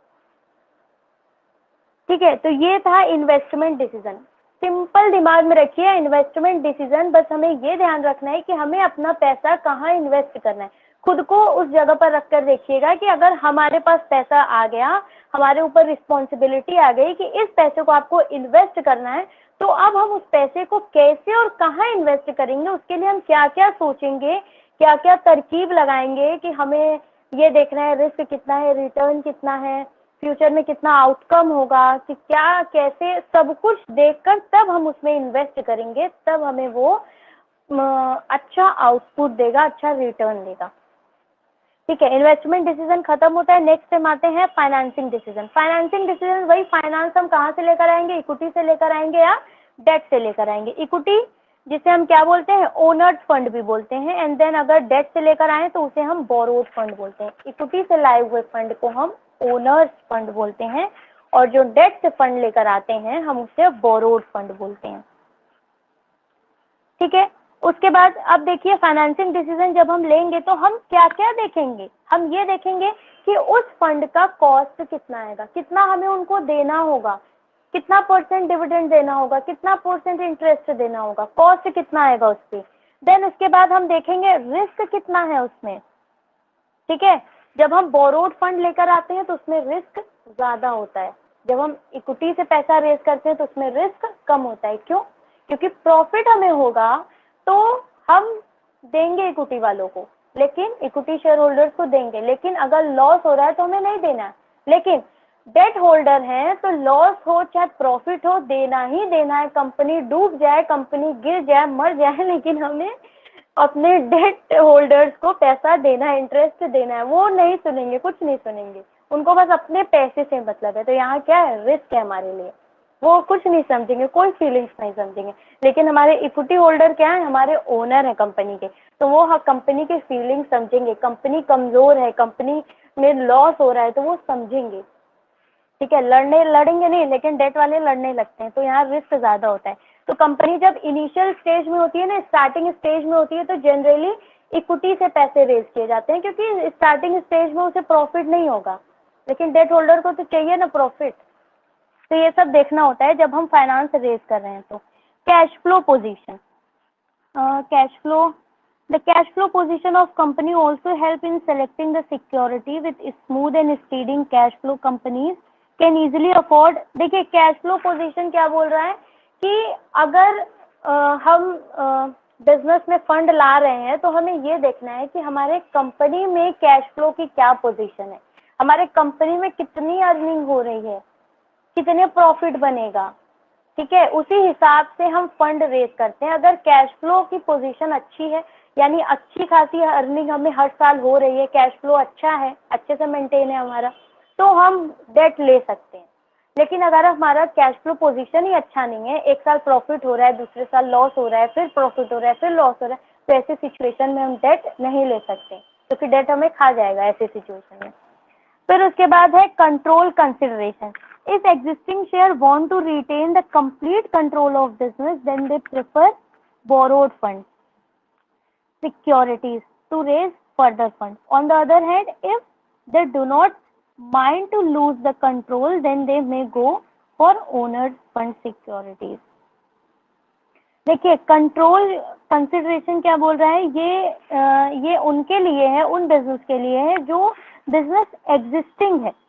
ठीक है? तो ये था इन्वेस्टमेंट डिसीजन। सिंपल दिमाग में रखिए, इन्वेस्टमेंट डिसीजन बस हमें ये ध्यान रखना है कि हमें अपना पैसा कहाँ इन्वेस्ट करना है। खुद को उस जगह पर रख कर देखिएगा कि अगर हमारे पास पैसा आ गया, हमारे ऊपर रिस्पॉन्सिबिलिटी आ गई कि इस पैसे को आपको इन्वेस्ट करना है, तो अब हम उस पैसे को कैसे और कहाँ इन्वेस्ट करेंगे, उसके लिए हम क्या क्या सोचेंगे, क्या क्या तरकीब लगाएंगे कि हमें ये देखना है रिस्क कितना है, रिटर्न कितना है, फ्यूचर में कितना आउटकम होगा, कि क्या कैसे, सब कुछ देखकर तब हम उसमें इन्वेस्ट करेंगे, तब हमें वो अच्छा आउटपुट देगा, अच्छा रिटर्न देगा, ठीक है? इन्वेस्टमेंट डिसीजन खत्म होता है। नेक्स्ट हम आते हैं फाइनेंसिंग डिसीजन। फाइनेंसिंग डिसीजन वही, फाइनेंस हम कहाँ से लेकर आएंगे, इक्विटी से लेकर आएंगे या डेट से लेकर आएंगे। इक्विटी जिसे हम क्या बोलते हैं, ओनर्स फंड भी बोलते हैं, एंड देन अगर डेट से लेकर आए तो उसे हम बोरोड फंड बोलते हैं। इक्विटी से लाए हुए फंड को हम ओनर्स फंड बोलते हैं और जो डेट से फंड लेकर आते हैं हम उसे बोरोड फंड बोलते हैं, ठीक है? उसके बाद अब देखिए, फाइनेंसिंग डिसीजन जब हम लेंगे तो हम क्या क्या देखेंगे, हम ये देखेंगे कि उस फंड का कॉस्ट कितना आएगा, कितना हमें उनको देना होगा, कितना परसेंट डिविडेंड देना होगा, कितना परसेंट इंटरेस्ट देना होगा, कॉस्ट कितना आएगा उस पर। देन उसके बाद हम देखेंगे रिस्क कितना है उसमें, ठीक है। जब हम बोरोड फंड लेकर आते हैं तो उसमें रिस्क ज्यादा होता है, जब हम इक्विटी से पैसा रेज करते हैं तो उसमें रिस्क कम होता है। क्यों? क्योंकि प्रॉफिट हमें होगा तो हम देंगे इक्विटी वालों को, लेकिन इक्विटी शेयर होल्डर्स को देंगे, लेकिन अगर लॉस हो रहा है तो हमें नहीं देना है। लेकिन डेट होल्डर हैं तो लॉस हो चाहे प्रॉफिट हो देना ही देना है। कंपनी डूब जाए, कंपनी गिर जाए, मर जाए, लेकिन हमें अपने डेट होल्डर्स को पैसा देना है, इंटरेस्ट देना है। वो नहीं सुनेंगे, कुछ नहीं सुनेंगे, उनको बस अपने पैसे से मतलब है। तो यहाँ क्या है, रिस्क है हमारे लिए, वो कुछ नहीं समझेंगे, कोई फीलिंग्स नहीं समझेंगे। लेकिन हमारे इक्विटी होल्डर क्या है, हमारे ओनर है कंपनी के, तो वो हाँ कंपनी के फीलिंग्स समझेंगे। कंपनी कमजोर है, कंपनी में लॉस हो रहा है तो वो समझेंगे। ठीक है, लड़ने लड़ेंगे नहीं, लेकिन डेट वाले लड़ने लगते हैं, तो यहाँ रिस्क ज्यादा होता है। तो कंपनी जब इनिशियल स्टेज में होती है ना, स्टार्टिंग स्टेज में होती है, तो जनरली इक्विटी से पैसे रेज किए जाते हैं, क्योंकि स्टार्टिंग स्टेज में उसे प्रॉफिट नहीं होगा, लेकिन डेट होल्डर को तो चाहिए ना प्रॉफिट। तो ये सब देखना होता है जब हम फाइनेंस रेज कर रहे हैं। तो cash flow position, cash flow The cash flow position of company also help in selecting the security with smooth and steady cash flow companies can easily afford। देखिए कैश फ्लो पोजीशन क्या बोल रहा है कि अगर आ, हम बिजनेस में fund ला रहे हैं तो हमें ये देखना है कि हमारे कंपनी में कैश फ्लो की क्या पोजीशन है, हमारे कंपनी में कितनी अर्निंग हो रही है, कितने प्रॉफिट बनेगा। ठीक है, उसी हिसाब से हम फंड रेज करते हैं। अगर कैश फ्लो की पोजीशन अच्छी है, यानी अच्छी खासी अर्निंग हमें हर साल हो रही है, कैश फ्लो अच्छा है, अच्छे से मेंटेन है हमारा, तो हम डेट ले सकते हैं। लेकिन अगर हमारा कैश फ्लो पोजीशन ही अच्छा नहीं है, एक साल प्रॉफिट हो रहा है, दूसरे साल लॉस हो रहा है, फिर प्रॉफिट हो रहा है, फिर लॉस हो रहा है, तो ऐसी सिचुएशन में हम डेट नहीं ले सकते, क्योंकि डेट हमें खा जाएगा ऐसी सिचुएशन में। फिर उसके बाद है control consideration. If existing share want to retain the complete control of business, then they prefer borrowed funds, securities to raise further funds. On the other hand, if they do not mind to lose the control, then they may go for owners fund securities. देखिए control consideration क्या बोल रहा है, ये आ, ये उनके लिए है, उन बिजनेस के लिए है जो बिजनेस एग्जिस्टिंग है।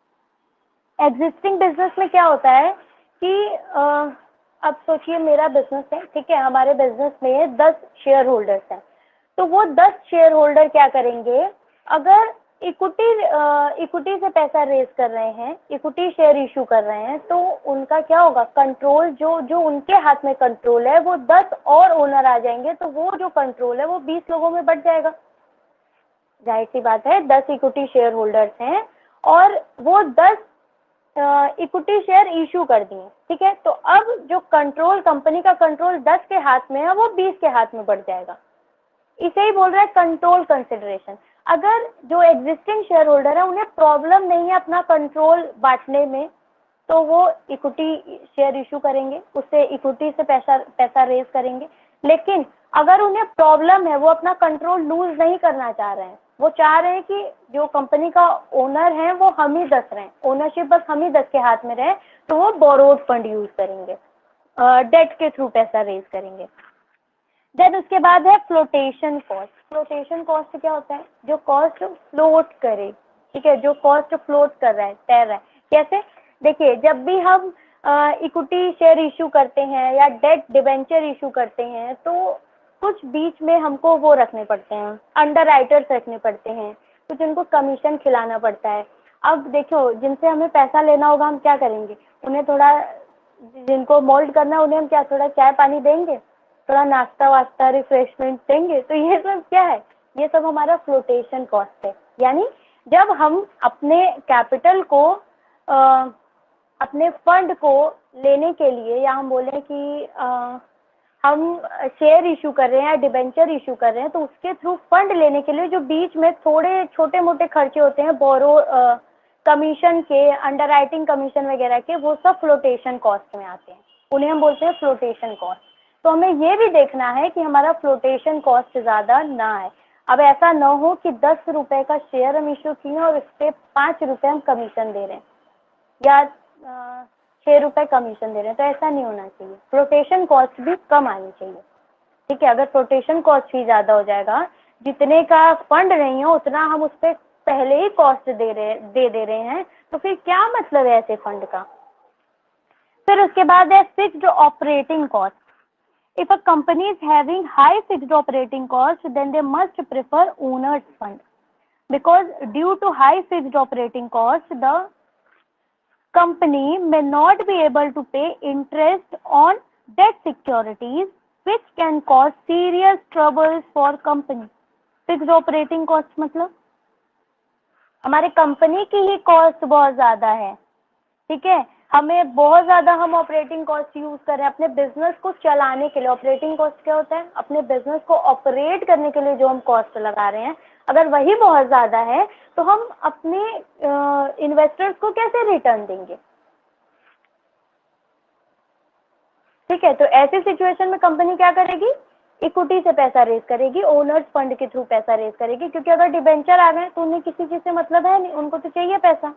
एग्जिस्टिंग बिजनेस में क्या होता है कि आ, अब सोचिए मेरा बिजनेस है, ठीक है, हमारे बिजनेस में दस शेयर होल्डर्स हैं, तो वो दस शेयर होल्डर क्या करेंगे, अगर इक्विटी इक्विटी से पैसा रेज कर रहे हैं, इक्विटी शेयर इशू कर रहे हैं, तो उनका क्या होगा, कंट्रोल जो जो उनके हाथ में कंट्रोल है वो दस और ओनर आ जाएंगे, तो वो जो कंट्रोल है वो बीस लोगों में बढ़ जाएगा। जाहिर सी बात है, दस इक्विटी शेयर होल्डर्स हैं और वो दस इक्विटी शेयर इशू कर दिए, ठीक है, तो अब जो कंट्रोल, कंपनी का कंट्रोल दस के हाथ में है, वो बीस के हाथ में बढ़ जाएगा। इसे ही बोल रहा है कंट्रोल कंसिडरेशन। अगर जो एग्जिस्टिंग शेयर होल्डर है उन्हें प्रॉब्लम नहीं है अपना कंट्रोल बांटने में, तो वो इक्विटी शेयर इशू करेंगे, उससे इक्विटी से पैसा पैसा रेज करेंगे। लेकिन अगर उन्हें प्रॉब्लम है, वो अपना कंट्रोल लूज नहीं करना चाह रहे हैं, वो चाह रहे हैं कि जो कंपनी का ओनर है वो हम ही दस रहे, ओनरशिप बस हम ही दस के हाथ में रहे, तो वो बोरोड फंड यूज करेंगे, डेट के थ्रू पैसा रेज करेंगे। देन उसके बाद है फ्लोटेशन कॉस्ट। फ्लोटेशन कॉस्ट क्या होता है, जो कॉस्ट फ्लोट करे, ठीक है, जो कॉस्ट फ्लोट कर रहा है, तैर रहा है। कैसे, देखिए जब भी हम इक्विटी शेयर इशू करते हैं या डेट डिबेंचर इशू करते हैं, तो कुछ बीच में हमको वो रखने पड़ते हैं, अंडर राइटर्स रखने पड़ते हैं, कुछ उनको कमीशन खिलाना पड़ता है। अब देखो जिनसे हमें पैसा लेना होगा हम क्या करेंगे, उन्हें थोड़ा, जिनको मोल्ड करना है उन्हें हम क्या थोड़ा चाय पानी देंगे, थोड़ा नाश्ता वास्ता रिफ्रेशमेंट देंगे, तो ये सब क्या है, ये सब हमारा फ्लोटेशन कॉस्ट है। यानी जब हम अपने कैपिटल को आ, अपने फंड को लेने के लिए, या हम बोलें कि आ, हम शेयर इशू कर रहे हैं या डिबेंचर इशू कर रहे हैं, तो उसके थ्रू फंड लेने के लिए जो बीच में थोड़े छोटे मोटे खर्चे होते हैं, बोरो कमीशन के, अंडर राइटिंग कमीशन वगैरह के, वो सब फ्लोटेशन कॉस्ट में आते हैं, उन्हें हम बोलते हैं फ्लोटेशन कॉस्ट। तो हमें ये भी देखना है कि हमारा फ्लोटेशन कॉस्ट ज़्यादा ना है। अब ऐसा ना हो कि दस रुपए का शेयर हम इशू किए और उस पर पाँच रुपये हम कमीशन दे रहे हैं या छः रुपये कमीशन दे रहे हैं, तो ऐसा नहीं होना चाहिए। फ्लोटेशन कॉस्ट भी कम आनी चाहिए, ठीक है। अगर फ्लोटेशन कॉस्ट ही ज़्यादा हो जाएगा, जितने का फंड नहीं है उतना हम उस पर पहले ही कॉस्ट दे रहे दे दे रहे हैं, तो फिर क्या मतलब है ऐसे फंड का। फिर उसके बाद है fixed operating cost. If a company is having high fixed operating costs, then they must prefer owner's fund, because due to high fixed operating costs, the company may not be able to pay interest on debt securities, which can cause serious troubles for company. Fixed operating cost मतलब हमारे company की ही cost बहुत ज्यादा है, ठीक है, हमें बहुत ज्यादा हम ऑपरेटिंग कॉस्ट यूज कर रहे हैं अपने बिजनेस को चलाने के लिए। ऑपरेटिंग कॉस्ट क्या होता है, अपने बिजनेस को ऑपरेट करने के लिए जो हम कॉस्ट लगा रहे हैं, अगर वही बहुत ज्यादा है तो हम अपने इन्वेस्टर्स को कैसे रिटर्न देंगे। ठीक है, तो ऐसी सिचुएशन में कंपनी क्या करेगी, इक्विटी से पैसा रेज करेगी, ओनर्स फंड के थ्रू पैसा रेज करेगी, क्योंकि अगर डिबेंचर आ गए तो उन्हें किसी चीज से मतलब है नहीं, उनको तो चाहिए पैसा।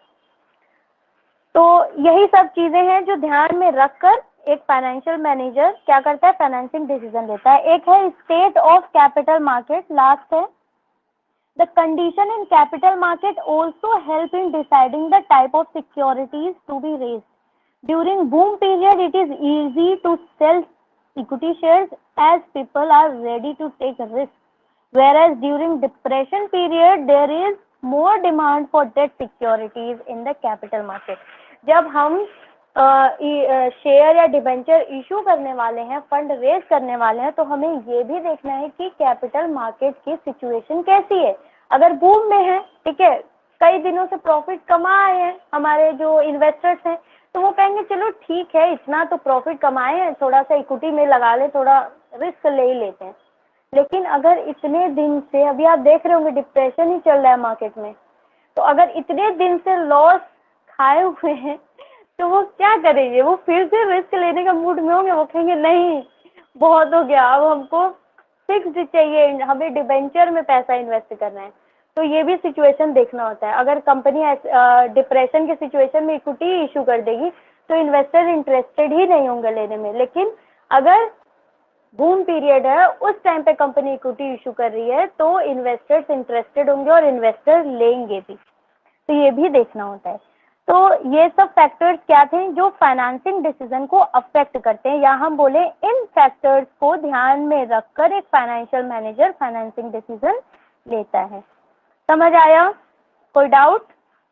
तो यही सब चीजें हैं जो ध्यान में रखकर एक फाइनेंशियल मैनेजर क्या करता है, फाइनेंसिंग डिसीजन लेता है। एक है state of capital market, last है the condition in capital market also help in deciding the type of securities to be raised. During boom period it is easy to sell equity shares as people are ready to take risk, whereas during depression period there is more demand for debt securities in the capital market. जब हम share या debenture issue करने वाले हैं, fund raise करने वाले हैं, तो हमें ये भी देखना है कि कैपिटल मार्केट की सिचुएशन कैसी है। अगर बूम में है, ठीक है, कई दिनों से प्रॉफिट कमा आए हैं हमारे जो इन्वेस्टर्स हैं, तो वो कहेंगे चलो ठीक है, इतना तो प्रॉफिट कमाए हैं, थोड़ा सा इक्विटी में लगा ले, थोड़ा रिस्क ले ही लेते हैं। लेकिन अगर इतने दिन से, अभी आप देख रहे होंगे डिप्रेशन ही चल रहा है मार्केट में, तो अगर इतने दिन से लॉस खाए हुए हैं तो वो क्या करेंगे, वो फिर से रिस्क लेने का मूड में होंगे, वो कहेंगे नहीं बहुत हो गया, अब हमको फिक्स्ड चाहिए, हमें डिबेंचर में पैसा इन्वेस्ट करना है। तो ये भी सिचुएशन देखना होता है। अगर कंपनी डिप्रेशन की सिचुएशन में इक्विटी इशू कर देगी तो इन्वेस्टर इंटरेस्टेड ही नहीं होंगे लेने में, लेकिन अगर बूम पीरियड है उस टाइम पे कंपनी इक्विटी इशू कर रही है तो इन्वेस्टर्स इंटरेस्टेड होंगे और इन्वेस्टर लेंगे भी, तो ये भी देखना होता है। तो ये सब फैक्टर्स क्या थे जो फाइनेंसिंग डिसीजन को अफेक्ट करते हैं, या हम बोले इन फैक्टर्स को ध्यान में रखकर एक फाइनेंशियल मैनेजर फाइनेंसिंग डिसीजन लेता है। समझ आया, कोई doubt?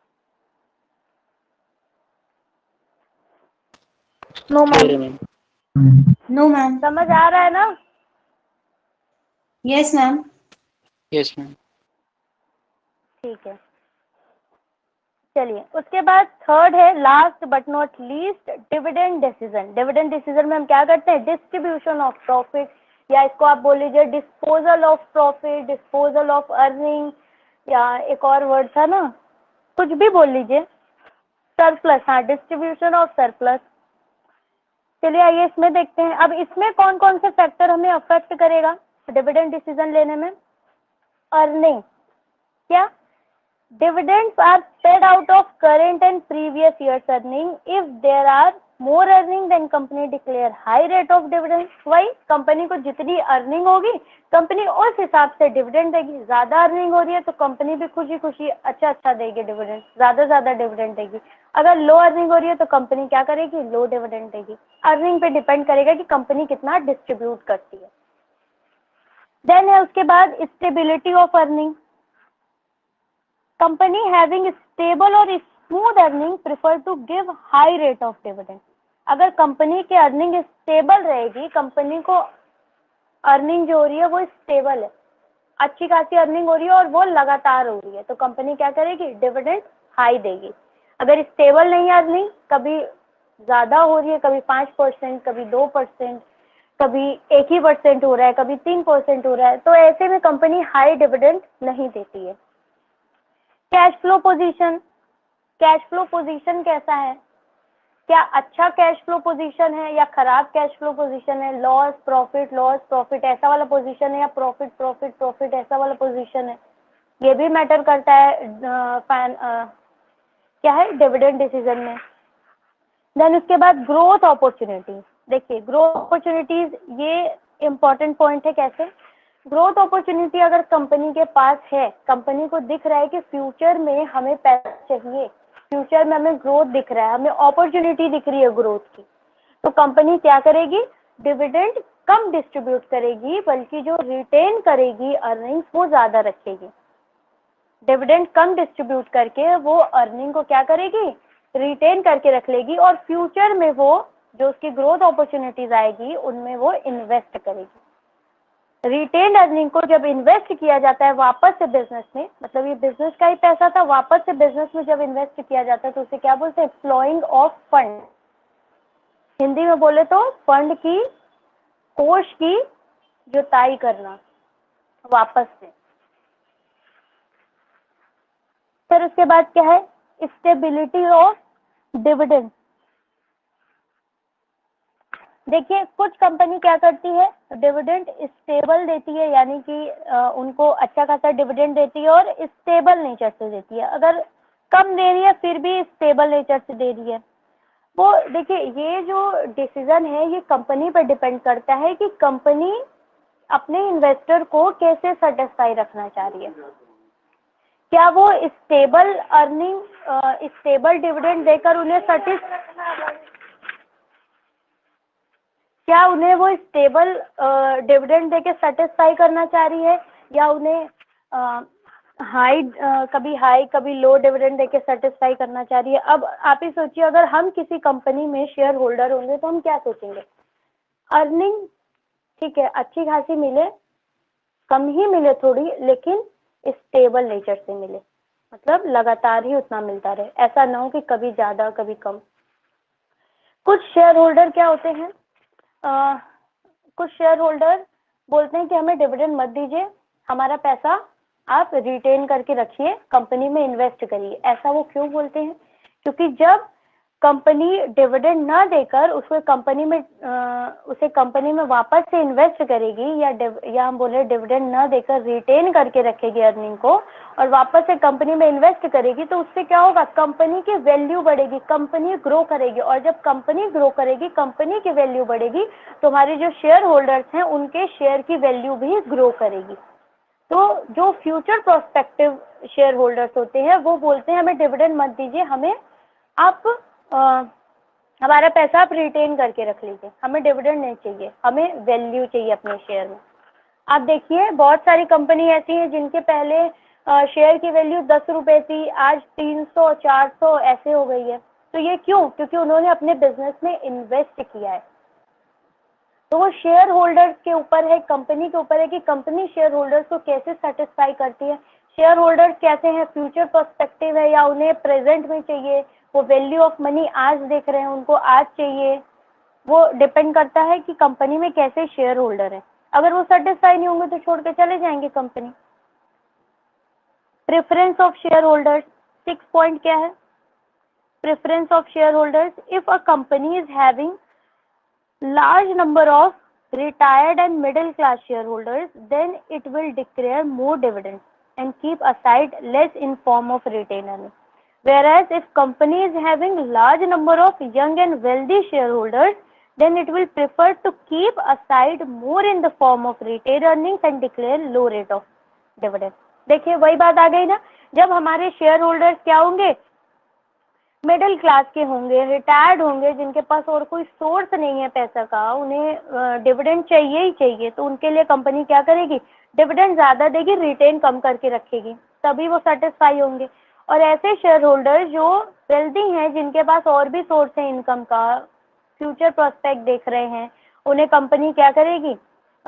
No Clear, ma'am. ma'am. No ma'am. समझ आ रहा है ना? Yes ma'am. Yes, ma'am. ठीक है, चलिए उसके बाद थर्ड है last but not least dividend decision. Dividend decision में हम क्या करते हैं, डिस्ट्रीब्यूशन ऑफ प्रॉफिट, या इसको आप बोल लीजिए disposal of profit, disposal of earning, या एक और वर्ड था ना, कुछ भी बोल लीजिए, सरप्लस, हाँ डिस्ट्रीब्यूशन ऑफ सरप्लस। चलिए आइए इसमें देखते हैं। अब इसमें कौन कौन से फैक्टर हमें अफेक्ट करेगा डिविडेंड डिसीजन लेने में। अर्निंग, क्या dividends are paid out of current and previous year's earning. If there are more earning then company declare high rate of dividend. वही कंपनी को जितनी अर्निंग होगी कंपनी उस हिसाब से डिविडेंड देगी। ज्यादा अर्निंग हो रही है तो कंपनी भी खुशी खुशी अच्छा अच्छा देगी डिविडेंड, ज्यादा ज्यादा डिविडेंड देगी। अगर लो अर्निंग हो रही है तो कंपनी क्या करेगी, लो डिविडेंड देगी। अर्निंग पे डिपेंड करेगा कि कंपनी कितना डिस्ट्रीब्यूट करती है। देन है उसके बाद stability of earning. Company having stable or smooth earning prefer to give high rate of dividend. अगर कंपनी की अर्निंग स्टेबल रहेगी, कंपनी को अर्निंग जो हो रही है वो स्टेबल है, अच्छी खासी अर्निंग हो रही है और वो लगातार हो रही है, तो कंपनी क्या करेगी, डिविडेंड हाई देगी। अगर स्टेबल नहीं है अर्निंग, कभी ज्यादा हो रही है, कभी पाँच परसेंट, कभी दो परसेंट, कभी एक ही परसेंट हो रहा है, कभी तीन परसेंट हो रहा है, तो ऐसे में कंपनी हाई डिविडेंड नहीं देती है। Cash flow position, cash flow position कैसा है, क्या अच्छा कैश फ्लो पोजीशन है या खराब कैश फ्लो पोजीशन है, लॉस प्रॉफिट लॉस प्रॉफिट ऐसा वाला पोजीशन है या प्रॉफिट प्रॉफिट प्रॉफिट ऐसा वाला पोजीशन है, ये भी मैटर करता है आ, फैन, आ, क्या है डिविडेंड डिसीजन में। देन उसके बाद ग्रोथ अपॉर्चुनिटीज। देखिए ग्रोथ अपॉर्चुनिटीज ये इम्पोर्टेंट पॉइंट है। कैसे, ग्रोथ अपॉर्चुनिटी अगर कंपनी के पास है, कंपनी को दिख रहा है कि फ्यूचर में हमें पैसा चाहिए, फ्यूचर में हमें ग्रोथ दिख रहा है, हमें अपॉर्चुनिटी दिख रही है ग्रोथ की, तो कंपनी क्या करेगी, डिविडेंड कम डिस्ट्रीब्यूट करेगी, बल्कि जो रिटेन करेगी अर्निंग्स वो ज्यादा रखेगी। डिविडेंड कम डिस्ट्रीब्यूट करके वो अर्निंग को क्या करेगी, रिटेन करके रख लेगी, और फ्यूचर में वो जो उसकी ग्रोथ अपॉर्चुनिटीज आएगी उनमें वो इन्वेस्ट करेगी। रिटेन अर्निंग को जब इन्वेस्ट किया जाता है वापस से बिजनेस में, मतलब ये बिजनेस का ही पैसा था, वापस से बिजनेस में जब इन्वेस्ट किया जाता है तो उसे क्या बोलते हैं, फ्लोइंग ऑफ फंड। हिंदी में बोले तो फंड की, कोष की जुताई करना वापस से। फिर उसके बाद क्या है, स्टेबिलिटी ऑफ डिविडेंड। देखिए कुछ कंपनी क्या करती है, डिविडेंड स्टेबल देती है, यानी कि आ, उनको अच्छा खासा डिविडेंड देती है और स्टेबल नेचर से देती है। अगर कम दे रही है फिर भी स्टेबल नेचर से दे रही है। वो देखिए ये जो डिसीजन है ये कंपनी पर डिपेंड करता है कि कंपनी अपने इन्वेस्टर को कैसे सेटिस्फाई रखना चाह रही है। क्या वो स्टेबल अर्निंग, स्टेबल डिविडेंड देकर उन्हें सेटिस्फाई, क्या उन्हें वो स्टेबल डिविडेंड देके सेटिस्फाई करना चाह रही है, या उन्हें हाई कभी हाई कभी लो डिविडेंड देके सेटिस्फाई करना चाह रही है। अब आप ही सोचिए, अगर हम किसी कंपनी में शेयर होल्डर होंगे तो हम क्या सोचेंगे, अर्निंग ठीक है अच्छी खासी मिले, कम ही मिले थोड़ी, लेकिन स्टेबल नेचर से मिले, मतलब लगातार ही उतना मिलता रहे, ऐसा ना हो कि कभी ज़्यादा कभी कम। कुछ शेयर होल्डर क्या होते हैं, Uh, कुछ शेयर होल्डर बोलते हैं कि हमें डिविडेंड मत दीजिए, हमारा पैसा आप रिटेन करके रखिए, कंपनी में इन्वेस्ट करिए। ऐसा वो क्यों बोलते हैं, क्योंकि जब कंपनी डिविडेंड ना देकर उसको कंपनी में आ, उसे कंपनी में वापस से इन्वेस्ट करेगी, या या हम बोले डिविडेंड ना देकर रिटेन करके रखेगी अर्निंग को और वापस से कंपनी में इन्वेस्ट करेगी, तो उससे क्या होगा, कंपनी की वैल्यू बढ़ेगी, कंपनी ग्रो करेगी, और जब कंपनी ग्रो करेगी, कंपनी की वैल्यू बढ़ेगी, तो हमारे जो शेयर होल्डर्स हैं उनके शेयर की वैल्यू भी ग्रो करेगी। तो जो फ्यूचर प्रोस्पेक्टिव शेयर होल्डर्स होते हैं वो बोलते हैं हमें डिविडेंड मत दीजिए, हमें आप आ, हमारा पैसा आप रिटेन करके रख लीजिए, हमें डिविडेंड नहीं चाहिए, हमें वैल्यू चाहिए अपने शेयर में। आप देखिए बहुत सारी कंपनी ऐसी हैं जिनके पहले आ, शेयर की वैल्यू दस रुपये थी, आज तीन सौ चार सौ ऐसे हो गई है। तो ये क्यों, क्योंकि उन्होंने अपने बिजनेस में इन्वेस्ट किया है। तो वो शेयर होल्डर्स के ऊपर है, कंपनी के ऊपर है कि कंपनी शेयर होल्डर्स को कैसे सेटिस्फाई करती है। शेयर होल्डर्स कैसे हैं, फ्यूचर पर्सपेक्टिव है या उन्हें प्रेजेंट में चाहिए, वो वैल्यू ऑफ मनी आज देख रहे हैं उनको आज चाहिए, वो डिपेंड करता है कि कंपनी में कैसे शेयर होल्डर है। अगर वो सेटिस्फाई नहीं होंगे तो छोड़ के चले जाएंगे company. Preference of shareholders, six point क्या है, preference of shareholders. If a company is having large number of retired and middle class shareholders, then it will declare more dividends and keep aside less in form of retained earnings. Whereas if company is having large number of young and wealthy shareholders, then it will prefer to keep aside more in the form of retained earnings and declare low rate of dividend. देखिए वही बात आ गई ना, जब हमारे share holders क्या होंगे, middle class के होंगे, रिटायर्ड होंगे, जिनके पास और कोई सोर्स नहीं है पैसा का, उन्हें डिविडेंड चाहिए ही चाहिए, तो उनके लिए कंपनी क्या करेगी, डिविडेंड ज़्यादा देगी, रिटेन कम करके रखेगी, तभी वो सेटिस्फाई होंगे। और ऐसे शेयर होल्डर जो वेल्दी हैं, जिनके पास और भी सोर्स है इनकम का, फ्यूचर प्रोस्पेक्ट देख रहे हैं, उन्हें कंपनी क्या करेगी,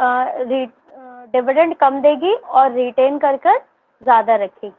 डिविडेंड कम देगी और रिटेन कर कर ज़्यादा रखेगी।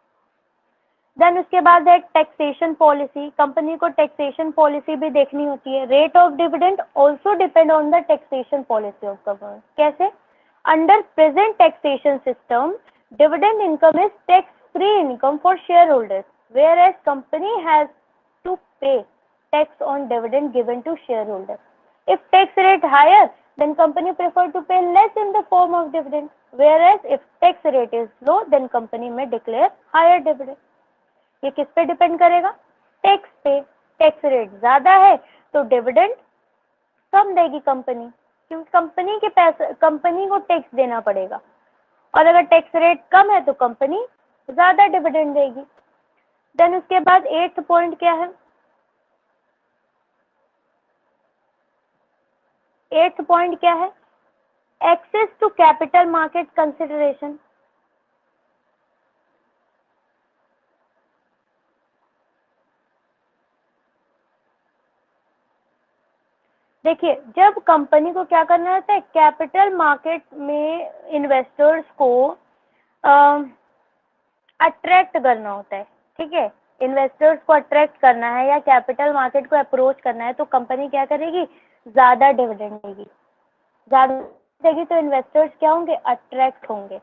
देन उसके बाद है टैक्सेशन पॉलिसी। कंपनी को टैक्सेशन पॉलिसी भी देखनी होती है। Rate of dividend also depend on the taxation policy of government. कैसे, under present taxation system dividend income is tax free income for shareholders, whereas company has to pay tax on dividend given to shareholder. If tax rate higher then company prefer to pay less in the form of dividend, whereas if tax rate is low then company may declare higher dividend. ये किस पे depend करेगा, tax पे। Tax rate ज्यादा है तो dividend कम देगी company, क्योंकि कंपनी के पैसे, कंपनी को टैक्स देना पड़ेगा। और अगर टैक्स रेट कम है तो कंपनी ज्यादा डिविडेंड देगी। देन उसके बाद एट्थ पॉइंट क्या है, एट्थ पॉइंट क्या है, access to capital market consideration. देखिए जब कंपनी को क्या करना रहता है, कैपिटल मार्केट में इन्वेस्टर्स को अट्रैक्ट करना होता है, ठीक है, इन्वेस्टर्स को अट्रैक्ट करना है या कैपिटल मार्केट को अप्रोच करना है, तो कंपनी क्या करेगी, ज्यादा डिविडेंड देगी। ज्यादा देगी तो इन्वेस्टर्स क्या होंगे, अट्रैक्ट होंगे।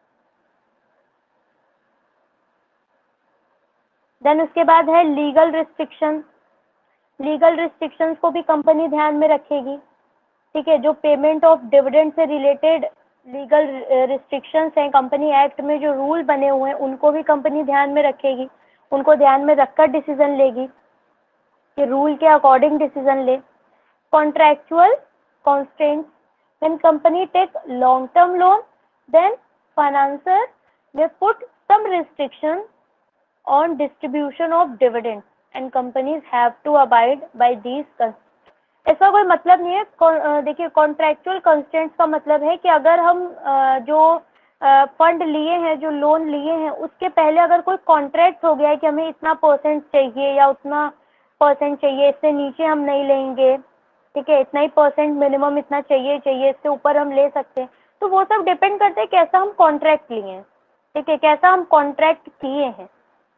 देन उसके बाद है लीगल रिस्ट्रिक्शन। लीगल रिस्ट्रिक्शंस को भी कंपनी ध्यान में रखेगी, ठीक है, जो पेमेंट ऑफ डिविडेंड से रिलेटेड लीगल रिस्ट्रिक्शंस हैं कंपनी एक्ट में, जो रूल बने हुए हैं उनको भी कंपनी ध्यान में रखेगी, उनको ध्यान में रखकर डिसीजन लेगी कि रूल के अकॉर्डिंग डिसीजन ले। Contractual constraints, when company take long term loan then financer may put some restriction on distribution of dividends and companies have to abide by these constraints। इसका कोई मतलब नहीं है। देखिए कॉन्ट्रैक्चुअल कंस्ट्रेंट्स का मतलब है कि अगर हम जो फंड लिए हैं, जो लोन लिए हैं, उसके पहले अगर कोई कॉन्ट्रैक्ट हो गया है कि हमें इतना परसेंट चाहिए या उतना परसेंट चाहिए, इससे नीचे हम नहीं लेंगे, ठीक है, इतना ही परसेंट मिनिमम इतना चाहिए चाहिए इससे ऊपर हम ले सकते हैं, तो वो सब डिपेंड करते हैं कैसा हम कॉन्ट्रैक्ट लिए हैं, ठीक है, कैसा हम कॉन्ट्रैक्ट किए हैं।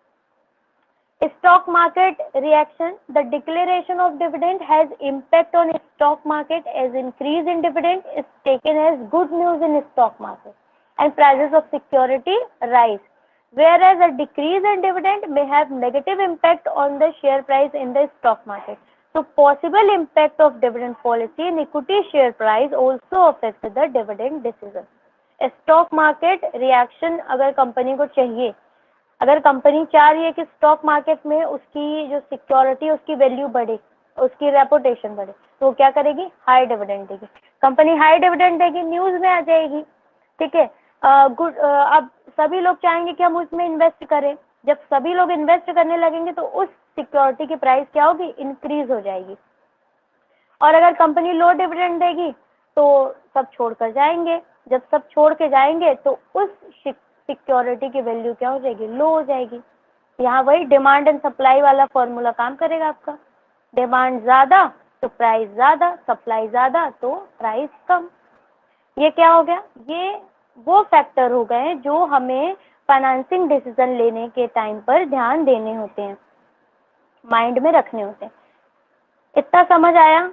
Stock market reaction, the declaration of dividend has impact on stock market as increase in dividend is taken as good news in stock market and prices of security rise, whereas a decrease in dividend may have negative impact on the share price in the stock market. So possible impact of dividend policy in equity share price also affects the dividend decision। Stock market reaction अगर company को चाहिए, अगर company चाह रही है कि stock market में उसकी जो सिक्योरिटी उसकी वैल्यू बढ़े, उसकी रेपुटेशन बढ़े, तो वो क्या करेगी, हाई डिविडेंड देगी। कंपनी हाई डिविडेंड देगी, न्यूज में आ जाएगी, ठीक है। गुड, अब सभी लोग चाहेंगे कि हम उसमें इन्वेस्ट करें, जब सभी लोग इन्वेस्ट करने लगेंगे तो उस सिक्योरिटी की प्राइस क्या होगी, इंक्रीज हो जाएगी। और अगर कंपनी लो डिविडेंड देगी तो सब छोड़कर जाएंगे, जब सब छोड़ के जाएंगे तो उस सिक्योरिटी की वैल्यू क्या हो जाएगी, लो हो जाएगी। यहाँ वही डिमांड एंड सप्लाई वाला फॉर्मूला काम करेगा आपका, डिमांड ज्यादा तो प्राइस ज्यादा, सप्लाई ज्यादा तो प्राइस कम। ये क्या हो गया, ये वो फैक्टर हो गए जो हमें फाइनेंसिंग डिसीजन लेने के टाइम पर ध्यान देने होते हैं, माइंड में रखने होते हैं। इतना समझ आया?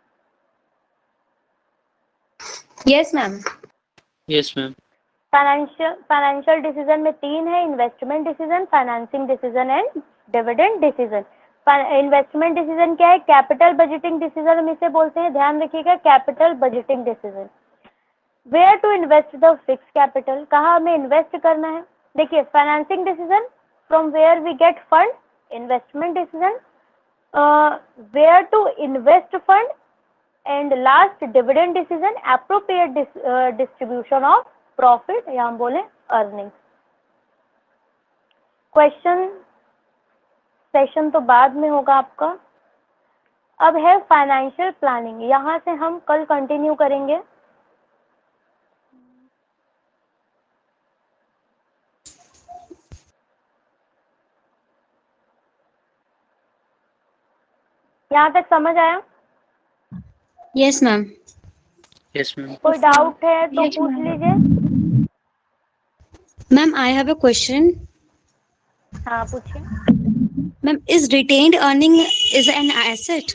Yes ma'am. Yes ma'am. Financial financial decision में तीन है, investment decision, financing decision and dividend decision. Investment decision क्या है, कैपिटल बजटिंग डिसीजन हम इसे बोलते हैं, ध्यान रखिएगा, capital budgeting decision. Where to invest the fix capital, कहाँ हमें इन्वेस्ट करना है। देखिए financing decision, from where we get fund. Investment decision, where to invest fund. And last dividend decision, appropriate distribution of profit या हम बोले earning. Question session तो बाद में होगा आपका। अब है फाइनेंशियल प्लानिंग, यहाँ से हम कल कंटिन्यू करेंगे। यहाँ तक समझ आया? Yes ma'am. Yes ma'am. कोई डाउट है तो Yes, पूछ ma'am. लीजिए। Ma'am I have a question. हाँ पूछिए। Ma'am is retained earning is an asset?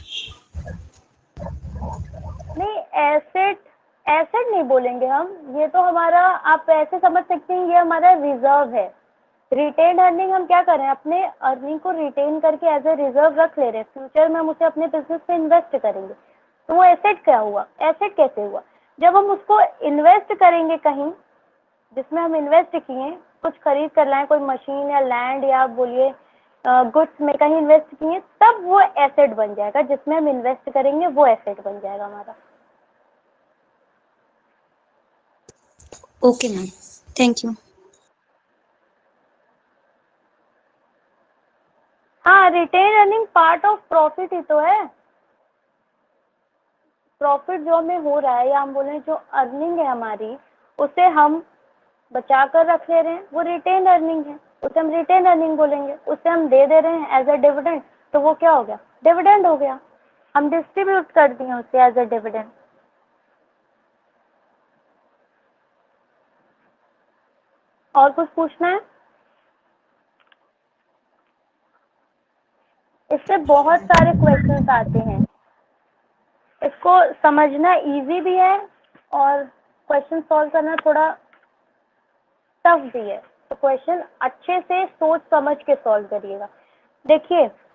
नहीं, एसेट एसेट नहीं बोलेंगे हम, ये तो हमारा, आप ऐसे समझ सकते हैं, ये हमारा रिजर्व है। रिटेन अर्निंग हम क्या कर रहे हैं, अपने अर्निंग को रिटेन करके एज ए रिजर्व रख ले रहे हैं, फ्यूचर में हम उसे अपने बिजनेस में इन्वेस्ट करेंगे, तो वो एसेट क्या हुआ, एसेट कैसे हुआ, जब हम उसको इन्वेस्ट करेंगे कहीं जिसमें हम इन्वेस्ट किए, कुछ खरीद कर लाए, कोई मशीन या लैंड या बोलिए गुड्स में कहीं इन्वेस्ट किए, तब वो एसेट बन जाएगा, जिसमें हम इन्वेस्ट करेंगे वो एसेट बन जाएगा हमारा। Okay ma'am. Thank you. हाँ, retain earning part of profit ही तो है। प्रॉफिट जो हमें हो रहा है या हम बोले जो अर्निंग है हमारी, उसे हम बचा कर रख ले रहे हैं, वो रिटेन अर्निंग है, उसे हम रिटेन अर्निंग बोलेंगे। उसे हम दे दे रहे हैं एज अ डिविडेंड, तो वो क्या हो गया? डिविडेंड हो गया। हम डिस्ट्रीब्यूट कर दिए उसे एज अ डिविडेंड। और कुछ पूछना है? इससे बहुत सारे क्वेश्चंस आते हैं। इसको समझना इजी भी है और क्वेश्चन सॉल्व करना थोड़ा टफ भी है। तो क्वेश्चन अच्छे से सोच समझ के सॉल्व करिएगा। देखिए,